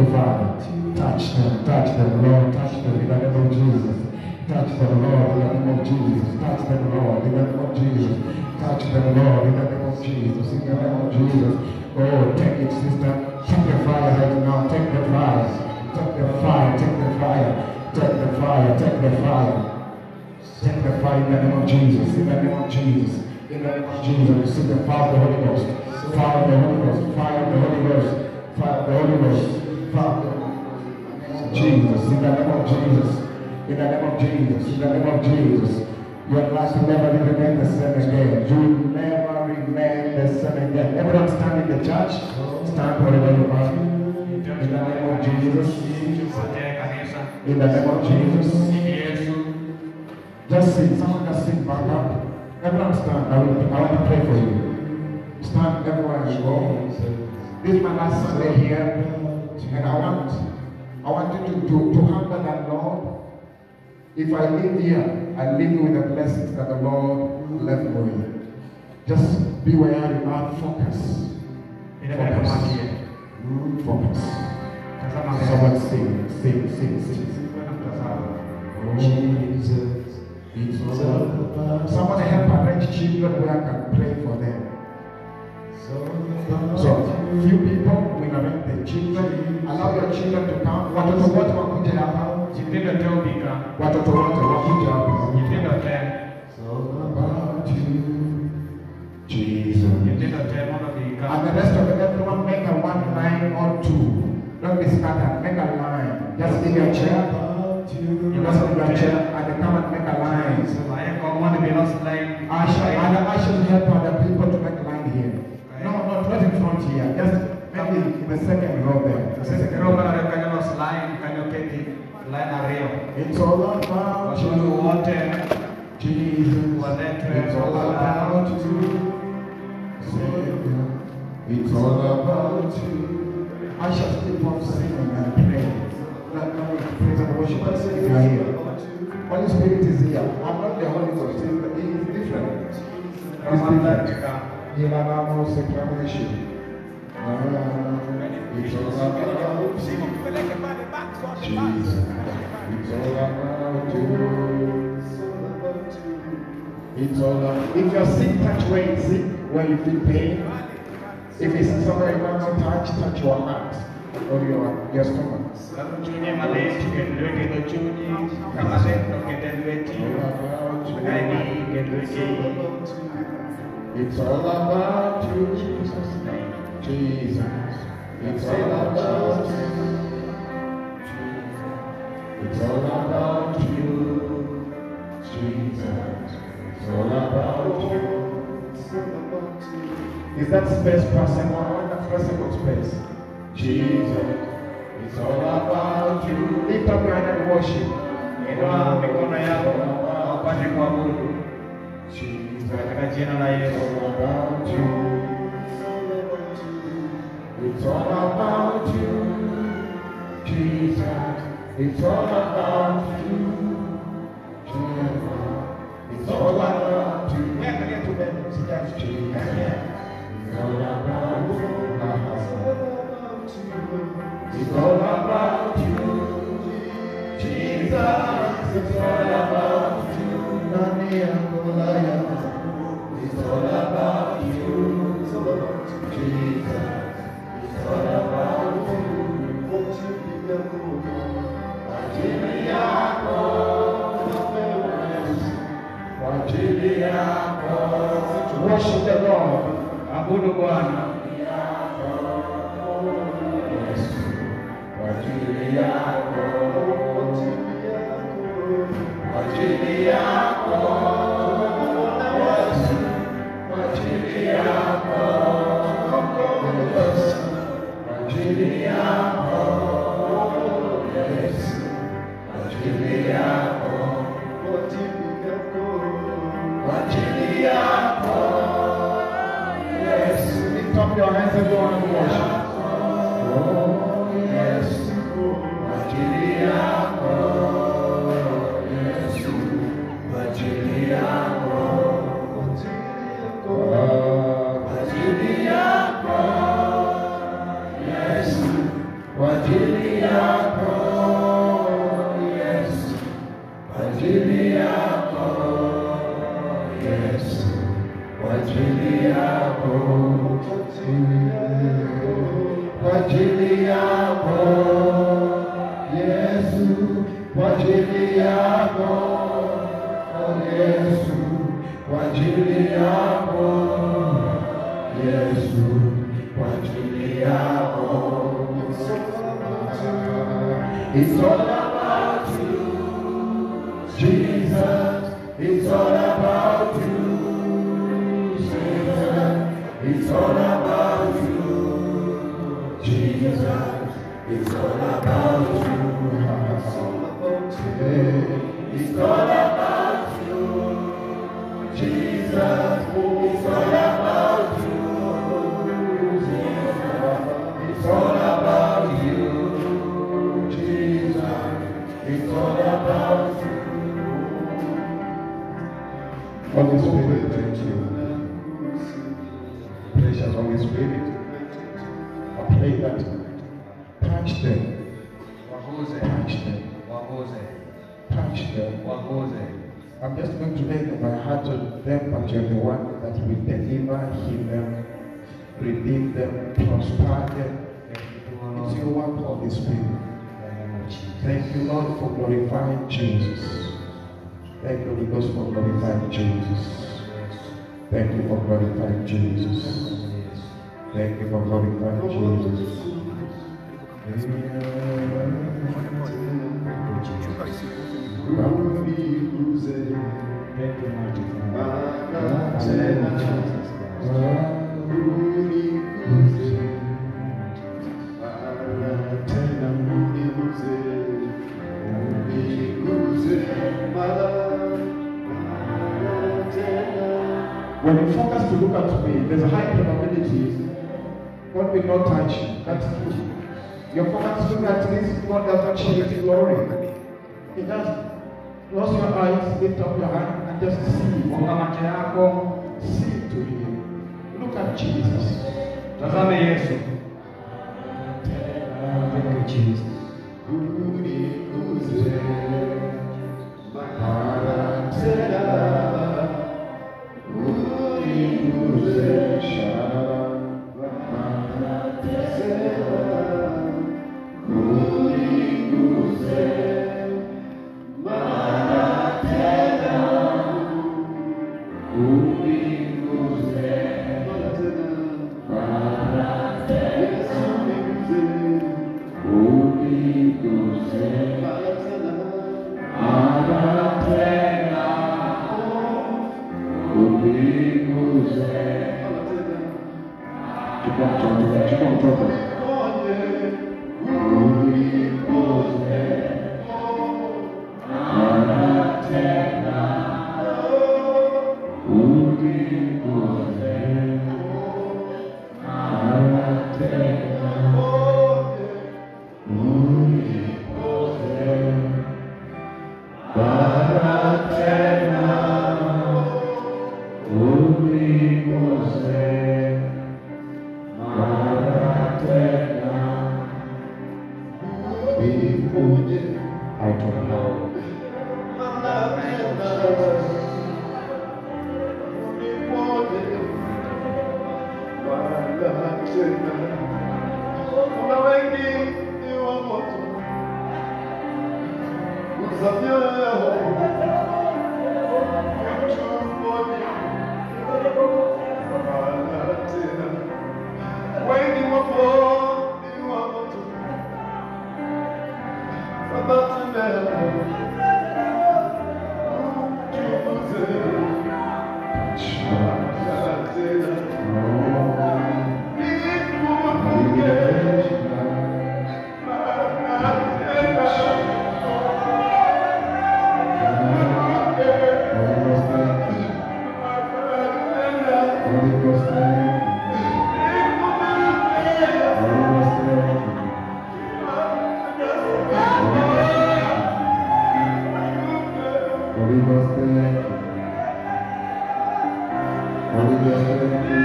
B: you, Father. Touch them, touch them, Lord, touch them in the name of Jesus. Touch them, Lord, in the name of Jesus. Touch them, Lord, in the name of Jesus. Touch them, Lord, in the name of Jesus. In the name of Jesus. Oh, take it, sister. Take the fire right now. Take the fire. Take the fire. Take the fire. Take the fire. Take the fire. Take the fire in the name of Jesus. In the name of Jesus. In the name of Jesus. Receive the fire of the Holy Ghost. Fire of the Holy Ghost. Fire of the Holy Ghost. Fire of the Holy Ghost. Fire of the Holy Ghost. Jesus. In the name of Jesus. In the name of Jesus. In the name of Jesus. Your life will never remain the same again. You will never remain the same again. Everyone stand in the church. Stand wherever you are. In the name of Jesus. In the name of Jesus. Just sing. Someone just sing back up. Everyone stand. I, will, I want to pray for you. Stand everywhere you go. This is my last Sunday here. And I want, I want you to, to, to hunger that Lord. If I live here, I live with the blessings that the Lord left for me. Just be where you are. Focus. Focus. Mm, focus. Someone sing, sing, sing, sing. Oh, Jesus. It's all. Someone help arrange children where I can pray for them. So, few people will arrange the children. Allow your children to come. Watoto wote wakuje hapa. Watoto wote wakuje hapa. Jesus. And the rest of everyone make a one line or two. Don't be scattered. Make a line. Just in your chair. You just in your chair and come and make a line. Usher, and the ushers help other people to make a line here. No, no, not in front here. Just maybe in the second row there. The second row. It's all about you. Jesus. It's all about you. Savior. It's all about you. I shall keep on singing and praying. Let me praise and worship and sing if you are here. Holy Spirit is here. I'm not the Holy Ghost. He is different. He's different. In an almost acclamation. It's all about Jesus. It's all about you. It's all about. If you're sick, touch where you're sick, where you feel pain. If it's somewhere you want to touch, touch your heart or your, your stomach. It's all about you, Jesus. Jesus. It's all about you. It's all about you. Jesus. It's all about you. Is that space person or that person of space? Jesus. It's all about you. Lift up your hand and worship. Jesus. It's all about you. It's all about you, Jesus. It's all about you, Jesus. It's all about you. Yeah, can I get to bed? Jesus. It's all about you. It's all about you, Jesus. It's all about you, it's all about you, Jesus. It's all about you. Wajili yako, wajili yako. Worship the Lord. Abudu Bwana. Wajili yako, wajili yako. Wajili yako. Wajili yako, yes. Wajili yako, wajili yako, yes. Lift up your hands and go on and worship. Oh, yes. Wajili yako, yes. Wajili yako, wajili yako. Wajili It's all about you, Jesus. It's all about you, Jesus. It's all about you, Jesus. It's all about you. It's all about you, Jesus. It's all about you, Jesus. It's all about you. It's all about you. Holy Spirit, thank you. Precious Holy Spirit, I pray that touch them. Touch them. Touch them. I'm just going to lay my heart on them, but you're the one that will deliver, heal them, redeem them, prosper them. It's your work, Holy Spirit. Thank you, Lord, for glorifying Jesus. Thank you, Holy Ghost, for glorifying Jesus. Thank you for glorifying Jesus. Thank you for glorifying Jesus. When you focus to look at me, there's a high probability God will not touch you. That's true. Your focus to look at this, God does not show His glory. He does. Close your eyes, lift up your hand, and just see. See to Him. Look at Jesus.
A: Tazame Yesu. Thank you, Jesus.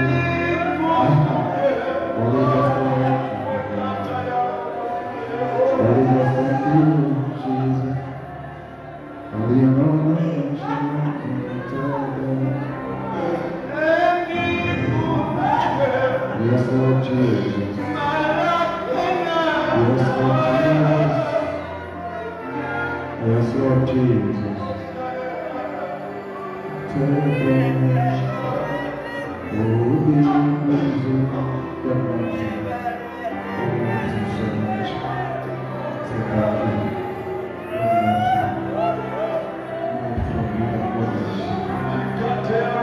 B: Holy Ghost, Yes, Lord Jesus. Take us. Oh, be easy. God bless you. God bless you so much. Take care of you. God bless you. God bless you.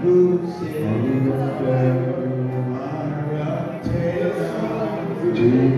B: Jesus.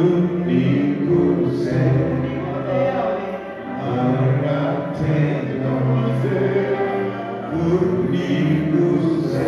B: uniguse mara tena, uniguse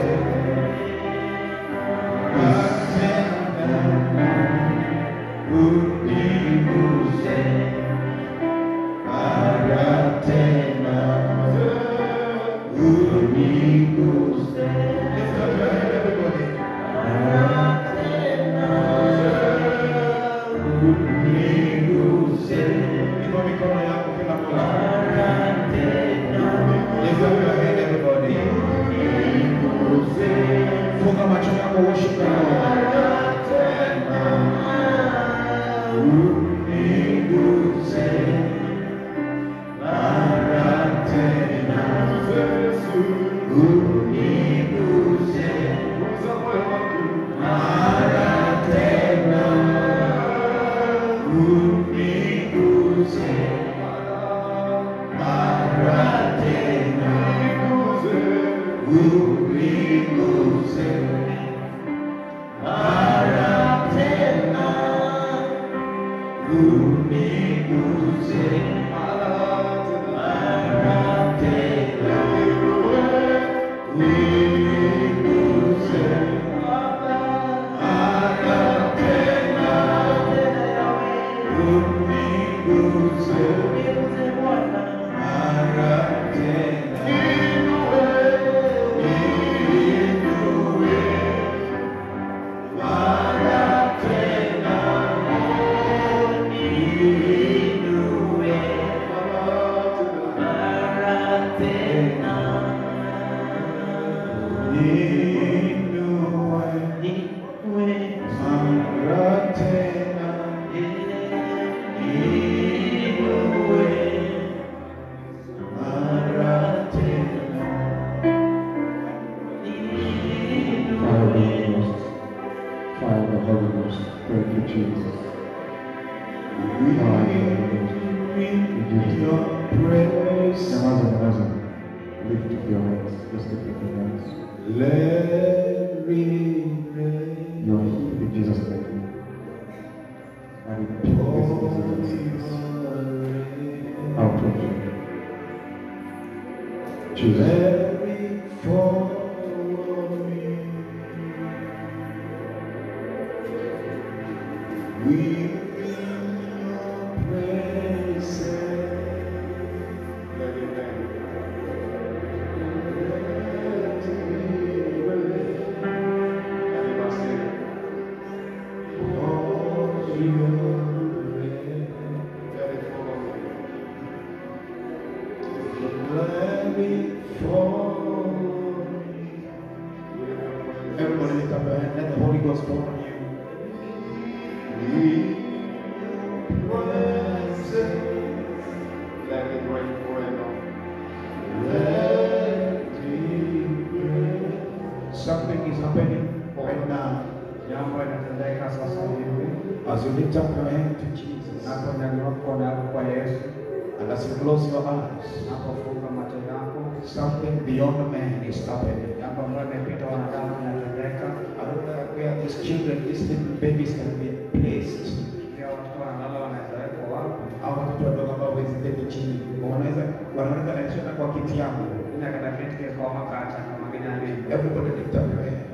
B: something beyond the man is happening. I don't know where these children, these little babies can be placed. Au watoto wadogo ambao wezibebe chini wanaweza wanaweza naishana kwa kiti yangu. Everybody lift up your hand.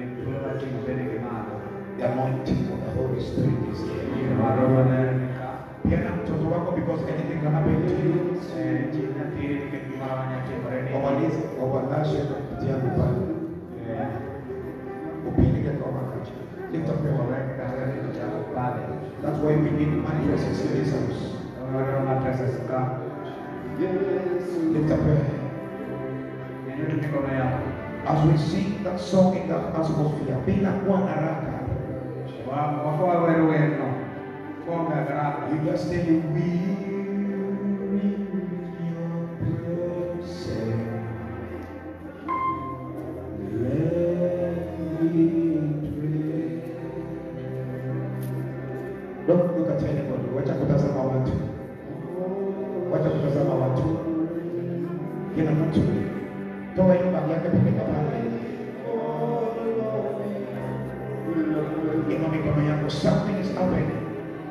B: The anointing of the Holy Spirit is here. Pia mtoto wako, because anything can happen to you. Wawalizi, wawalashe na kiti yangu pale. Upilike kwa wakati. Lift up your hand. That's why we need manifestations in this house. Lift up your hand. As we sing that song in that atmosphere, bila kuwa haraka. You just say, we don't look at anybody. Wacha kutazama watu. Wacha kutazama watu. Kila mtu toa hiyo bagi yake peleka pale. Inua mikono yako. Something is happening.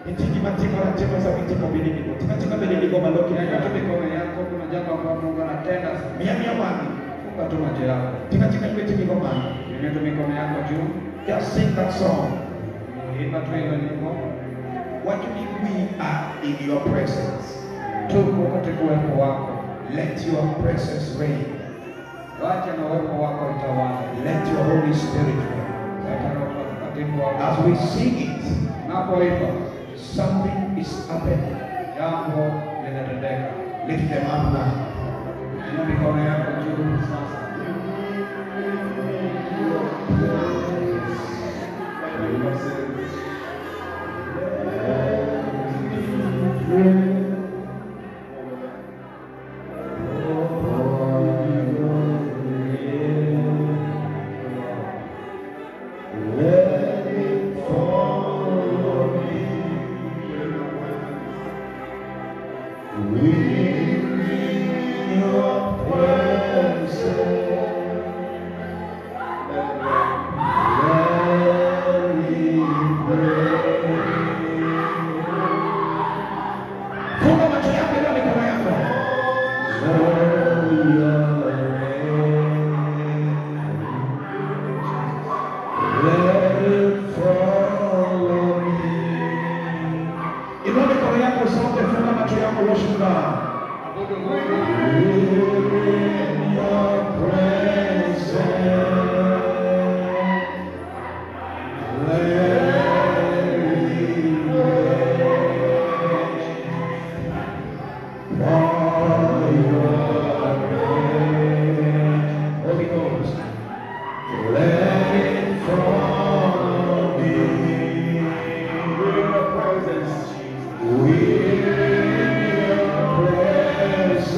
E: Itiki matiko na temo za mitiko biliniko. Tika tika biliniko maloki.
A: Nyanyua mikono yako, kuna jambo ambalo Mungu anatenda.
E: Mia mia wani.
A: Funga tu macho yako.
E: Tika tika biliniko mani.
A: Nyanyua mikono yako juu.
E: Just sing that song.
A: Imba tu hiyo nyimbo.
E: What do you mean we are in your presence?
A: Tuko katika uwepo wako.
E: Let your presence reign.
A: Wacha na uwepo wako utawale.
E: Let your Holy Spirit reign.
A: Wacha Roho Mtakatifu wako.
E: As we sing it,
A: Napoimba,
E: something is happening.
A: jambo linatendeka.
E: Lift them up now.
A: Nyanyua mikono yako juu sasa.
E: Funga macho yako na mikono yako. Inua mikono yako sote, funga macho yako, worship God.
A: Abudu Mungu.
E: Holy Ghost, let it fall on me. We're in your presence. We're in your presence.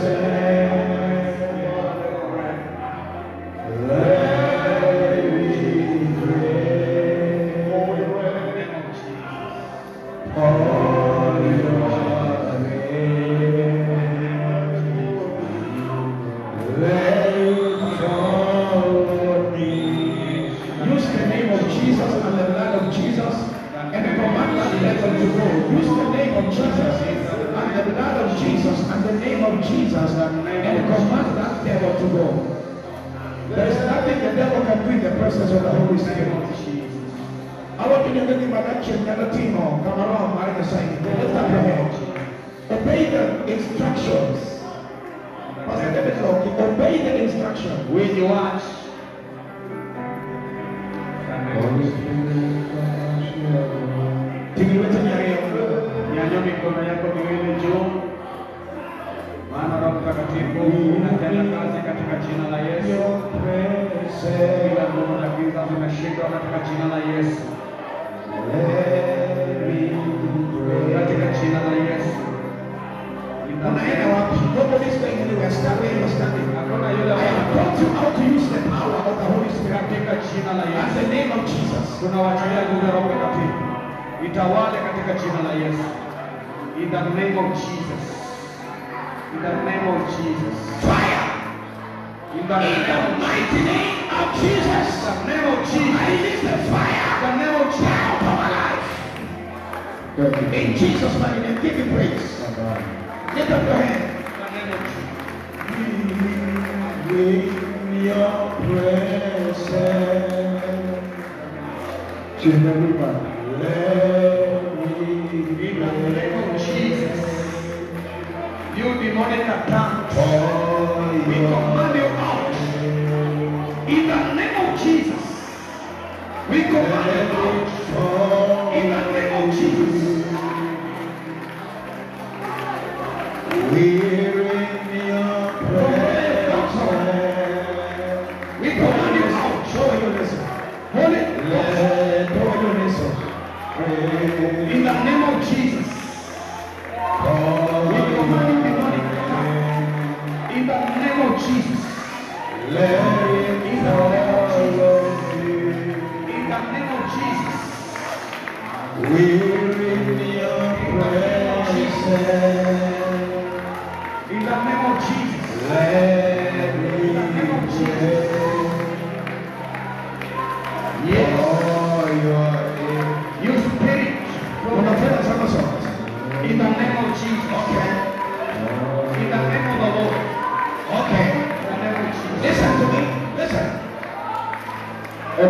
E: Let it rain. All your rain. All your rain. Let it fall on me. Use the name of Jesus and the blood of Jesus and command that devil to go. Use the name of Jesus and the blood of Jesus and the name of Jesus and command that devil to go. There is nothing the devil can do in the presence of the Holy Spirit. I want you to give him a lecture, Galatino, come around, either side. Lift up your hands. Obey the instructions. Pastor David Loki, obey the instruction.
A: When you watch, nyanyua mikono yako miwili juu. Maana Roho Mtakatifu anatenda kazi katika jina la Yesu. Kila nguvu za giza zimeshindwa katika jina la Yesu. Katika jina la Yesu.
E: Unaenda wapi? Nobody's going anywhere. Stand where you're standing.
A: Hakuna yule
E: I have taught you how to use the power of the Holy Spirit.
A: katika jina la
E: In
A: Yesu.
E: the name of Jesus.
A: Tunawachilia nguvu ya Roho Mtakatifu itawale katika jina la Yesu. In the name of Jesus. In the name of Jesus.
E: Fire.
A: In the
E: In the
A: name of
E: mighty name of Jesus.
A: In the name of
E: I
A: Jesus.
E: release the fire.
A: In the name of Jesus.
E: Out of our life. In Jesus' mighty name, give him praise. Lift up your hand.
A: In the name of Jesus.
E: In your presence.
A: In the name of Jesus. You demonic attack.
E: We command you out. In the name of Jesus. We command you out. In the name of Jesus. We're in your presence. We command you out. Show you listen. Hold it. Let you listen. In the name of Jesus. We command you demonic attack. In the name of Jesus. Let it in the name of Jesus. In the name of Jesus. We're in your presence. In the name of Jesus. Let in the name of Jesus. Yes. You spirit. Unapenda sana sana.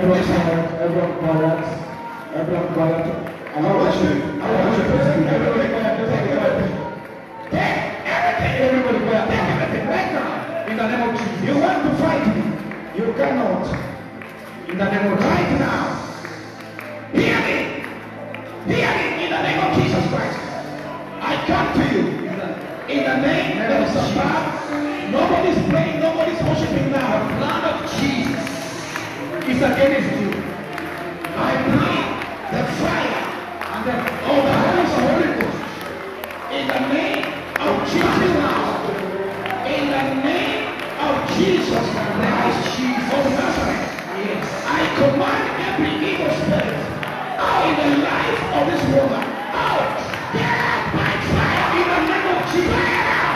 E: Everyone quiet, everyone quiet, everyone quiet. I want you, I want you to speak. Everybody quiet, everybody quiet. Take everything, everybody quiet. Take everything right now. In the name of Jesus. You want to fight me. You cannot. In the name of right now. Hear me. Hear me in the name of Jesus Christ. I come to you. In the name of Jesus. Nobody's praying, nobody's worshiping now. The blood of Jesus is against you. I pray the fire and the oh the Holy Ghost. In the name of Jesus now. In the name of Jesus Christ of Nazareth. Yes. I command every evil spirit out in the life of this woman. Out. Get out by fire in the name of Jesus.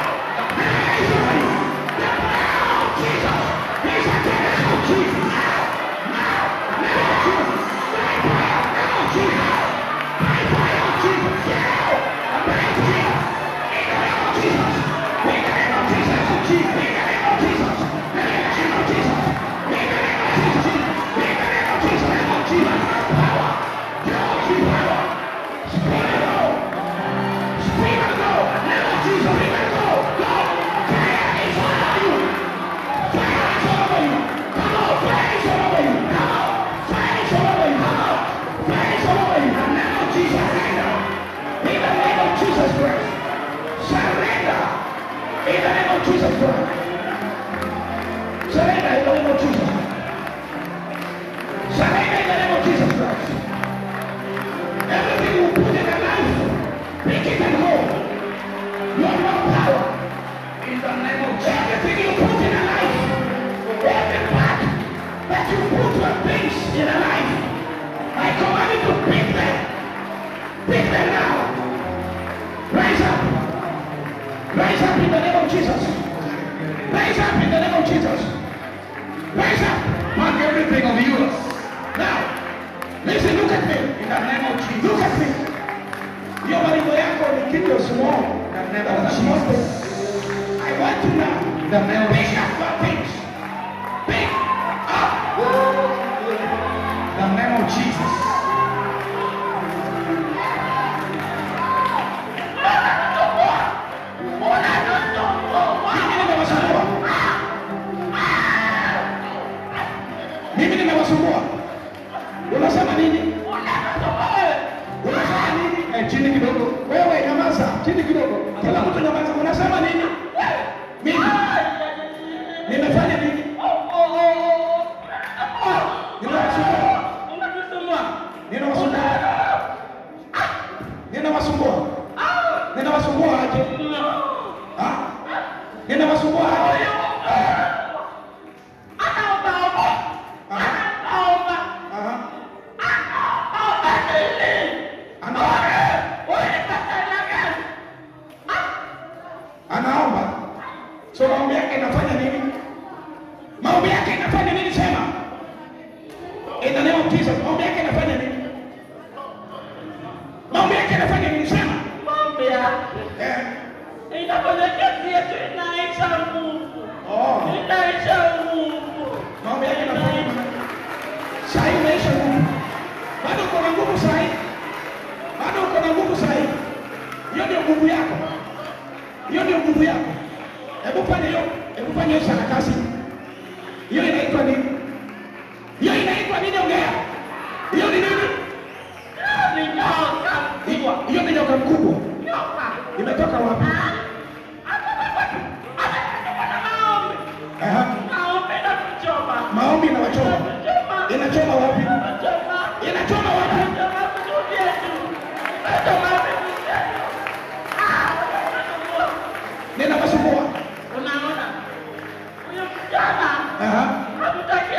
E: Jesus Christ. Surrender in the name of Jesus. Surrender in the name of Jesus Christ. Everything you put in your life, pick it and go. You have no power. In the name of Jesus. Everything you put in your life, every part that you put your things in your life, I command you to pick them. Pick them now. Rise up. Rise up in the name of Jesus. Rise up in the name of Jesus. Rise up. Mark everything of you. Now, listen, look at me. In the name of Jesus. Look at me. Your marido yako ni kitu small. In the name of Jesus. I want to now. In the name of Jesus. Pick up your things. Pick up. In the name of Jesus. Mimi nimewasumbua. Unasema nini? Unasema nini? Eh, chini kidogo. Wewe nyamaza, chini kidogo. Kila mtu nyamaza. Unasema nini? Mimi. Nimefanya nini? Ninawasumbua. Ninawasumbua. Ninawasumbua. Ninawasumbua aje? Ah? Ninawasumbua aje? Anaomba. So maombi yake inafanya nini? Maombi yake inafanya nini sema? In the name of Jesus, maombi yake inafanya nini? Maombi yake inafanya nini sema?
F: Maombi yake.
E: Eh.
F: Inafanya kazi yetu inaisha Mungu.
E: Oh.
F: Inaisha Mungu.
E: Maombi yake inafanya nini? Sahi inaisha Mungu. Bado uko na nguvu sahi. Bado uko na nguvu sahi. Hiyo ndio nguvu yako. Hiyo ndio nguvu yako. Hebu fanya hiyo, hebu fanya hiyo sarakasi. Hiyo inaitwa nini? Hiyo inaitwa nini ongea? Hiyo ni nini?
F: Ni nyoka.
E: Hiyo, hiyo ni nyoka mkubwa.
F: Nyoka.
E: Imetoka wapi? Aha.
F: Maombi na kuchoma.
E: Maombi na wachoma. Inachoma wapi? Inachoma wapi? Ninawasumbua.
F: Unaona? Huyo kijana
E: Aha.
F: hakutaki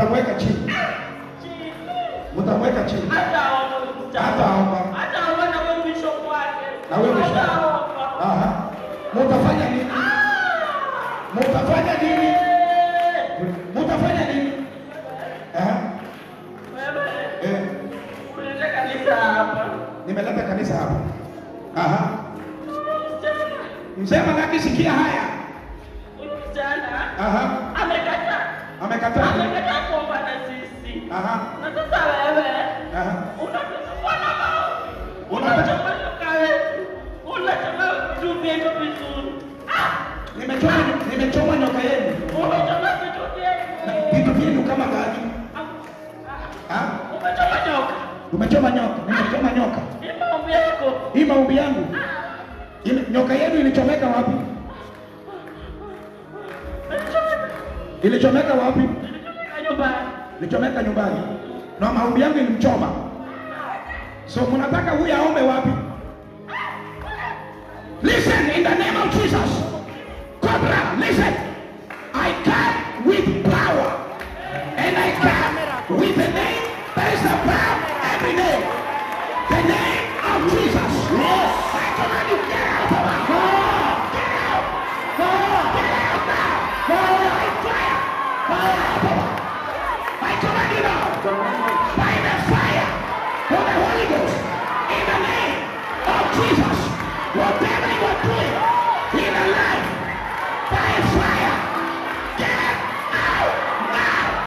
E: Mtamweka chini.
F: Chini.
E: Mtamweka chini.
F: Hata omba.
E: Hata omba.
F: Hata omba na wewe bishop wake.
E: Na wewe bishop.
F: Hata omba.
E: Aha. Mtafanya nini? Mtafanya nini? Mtafanya nini? Eh?
F: Wewe.
E: Eh.
F: Unaleta kanisa hapa.
E: Nimeleta kanisa hapa. Aha. Msema ngaki sikia haya.
F: Jana.
E: Aha.
F: Amekataa.
E: Amekataa.
F: Amekataa kuomba na sisi.
E: Aha.
F: Na sasa wewe.
E: Aha.
F: Unataka na mao.
E: Unataka
F: Unataka wewe. Unataka tumie kwa vizuri. Ah!
E: Nimechoma nimechoma nyoka yenu.
F: Unataka vitu vyenu.
E: Vitu vyenu kama gani? Ah?
F: Umechoma nyoka.
E: Umechoma nyoka. Nimechoma nyoka.
F: Hii maombi yako.
E: Hii maombi yangu. Ime, nyoka yenu ilichomeka wapi? Ilichomeka wapi?
F: Nyumbani.
E: Ilichomeka nyumbani. Na maombi yangu ilimchoma. So mnataka huyu aombe wapi? Listen in the name of Jesus. Cobra, listen.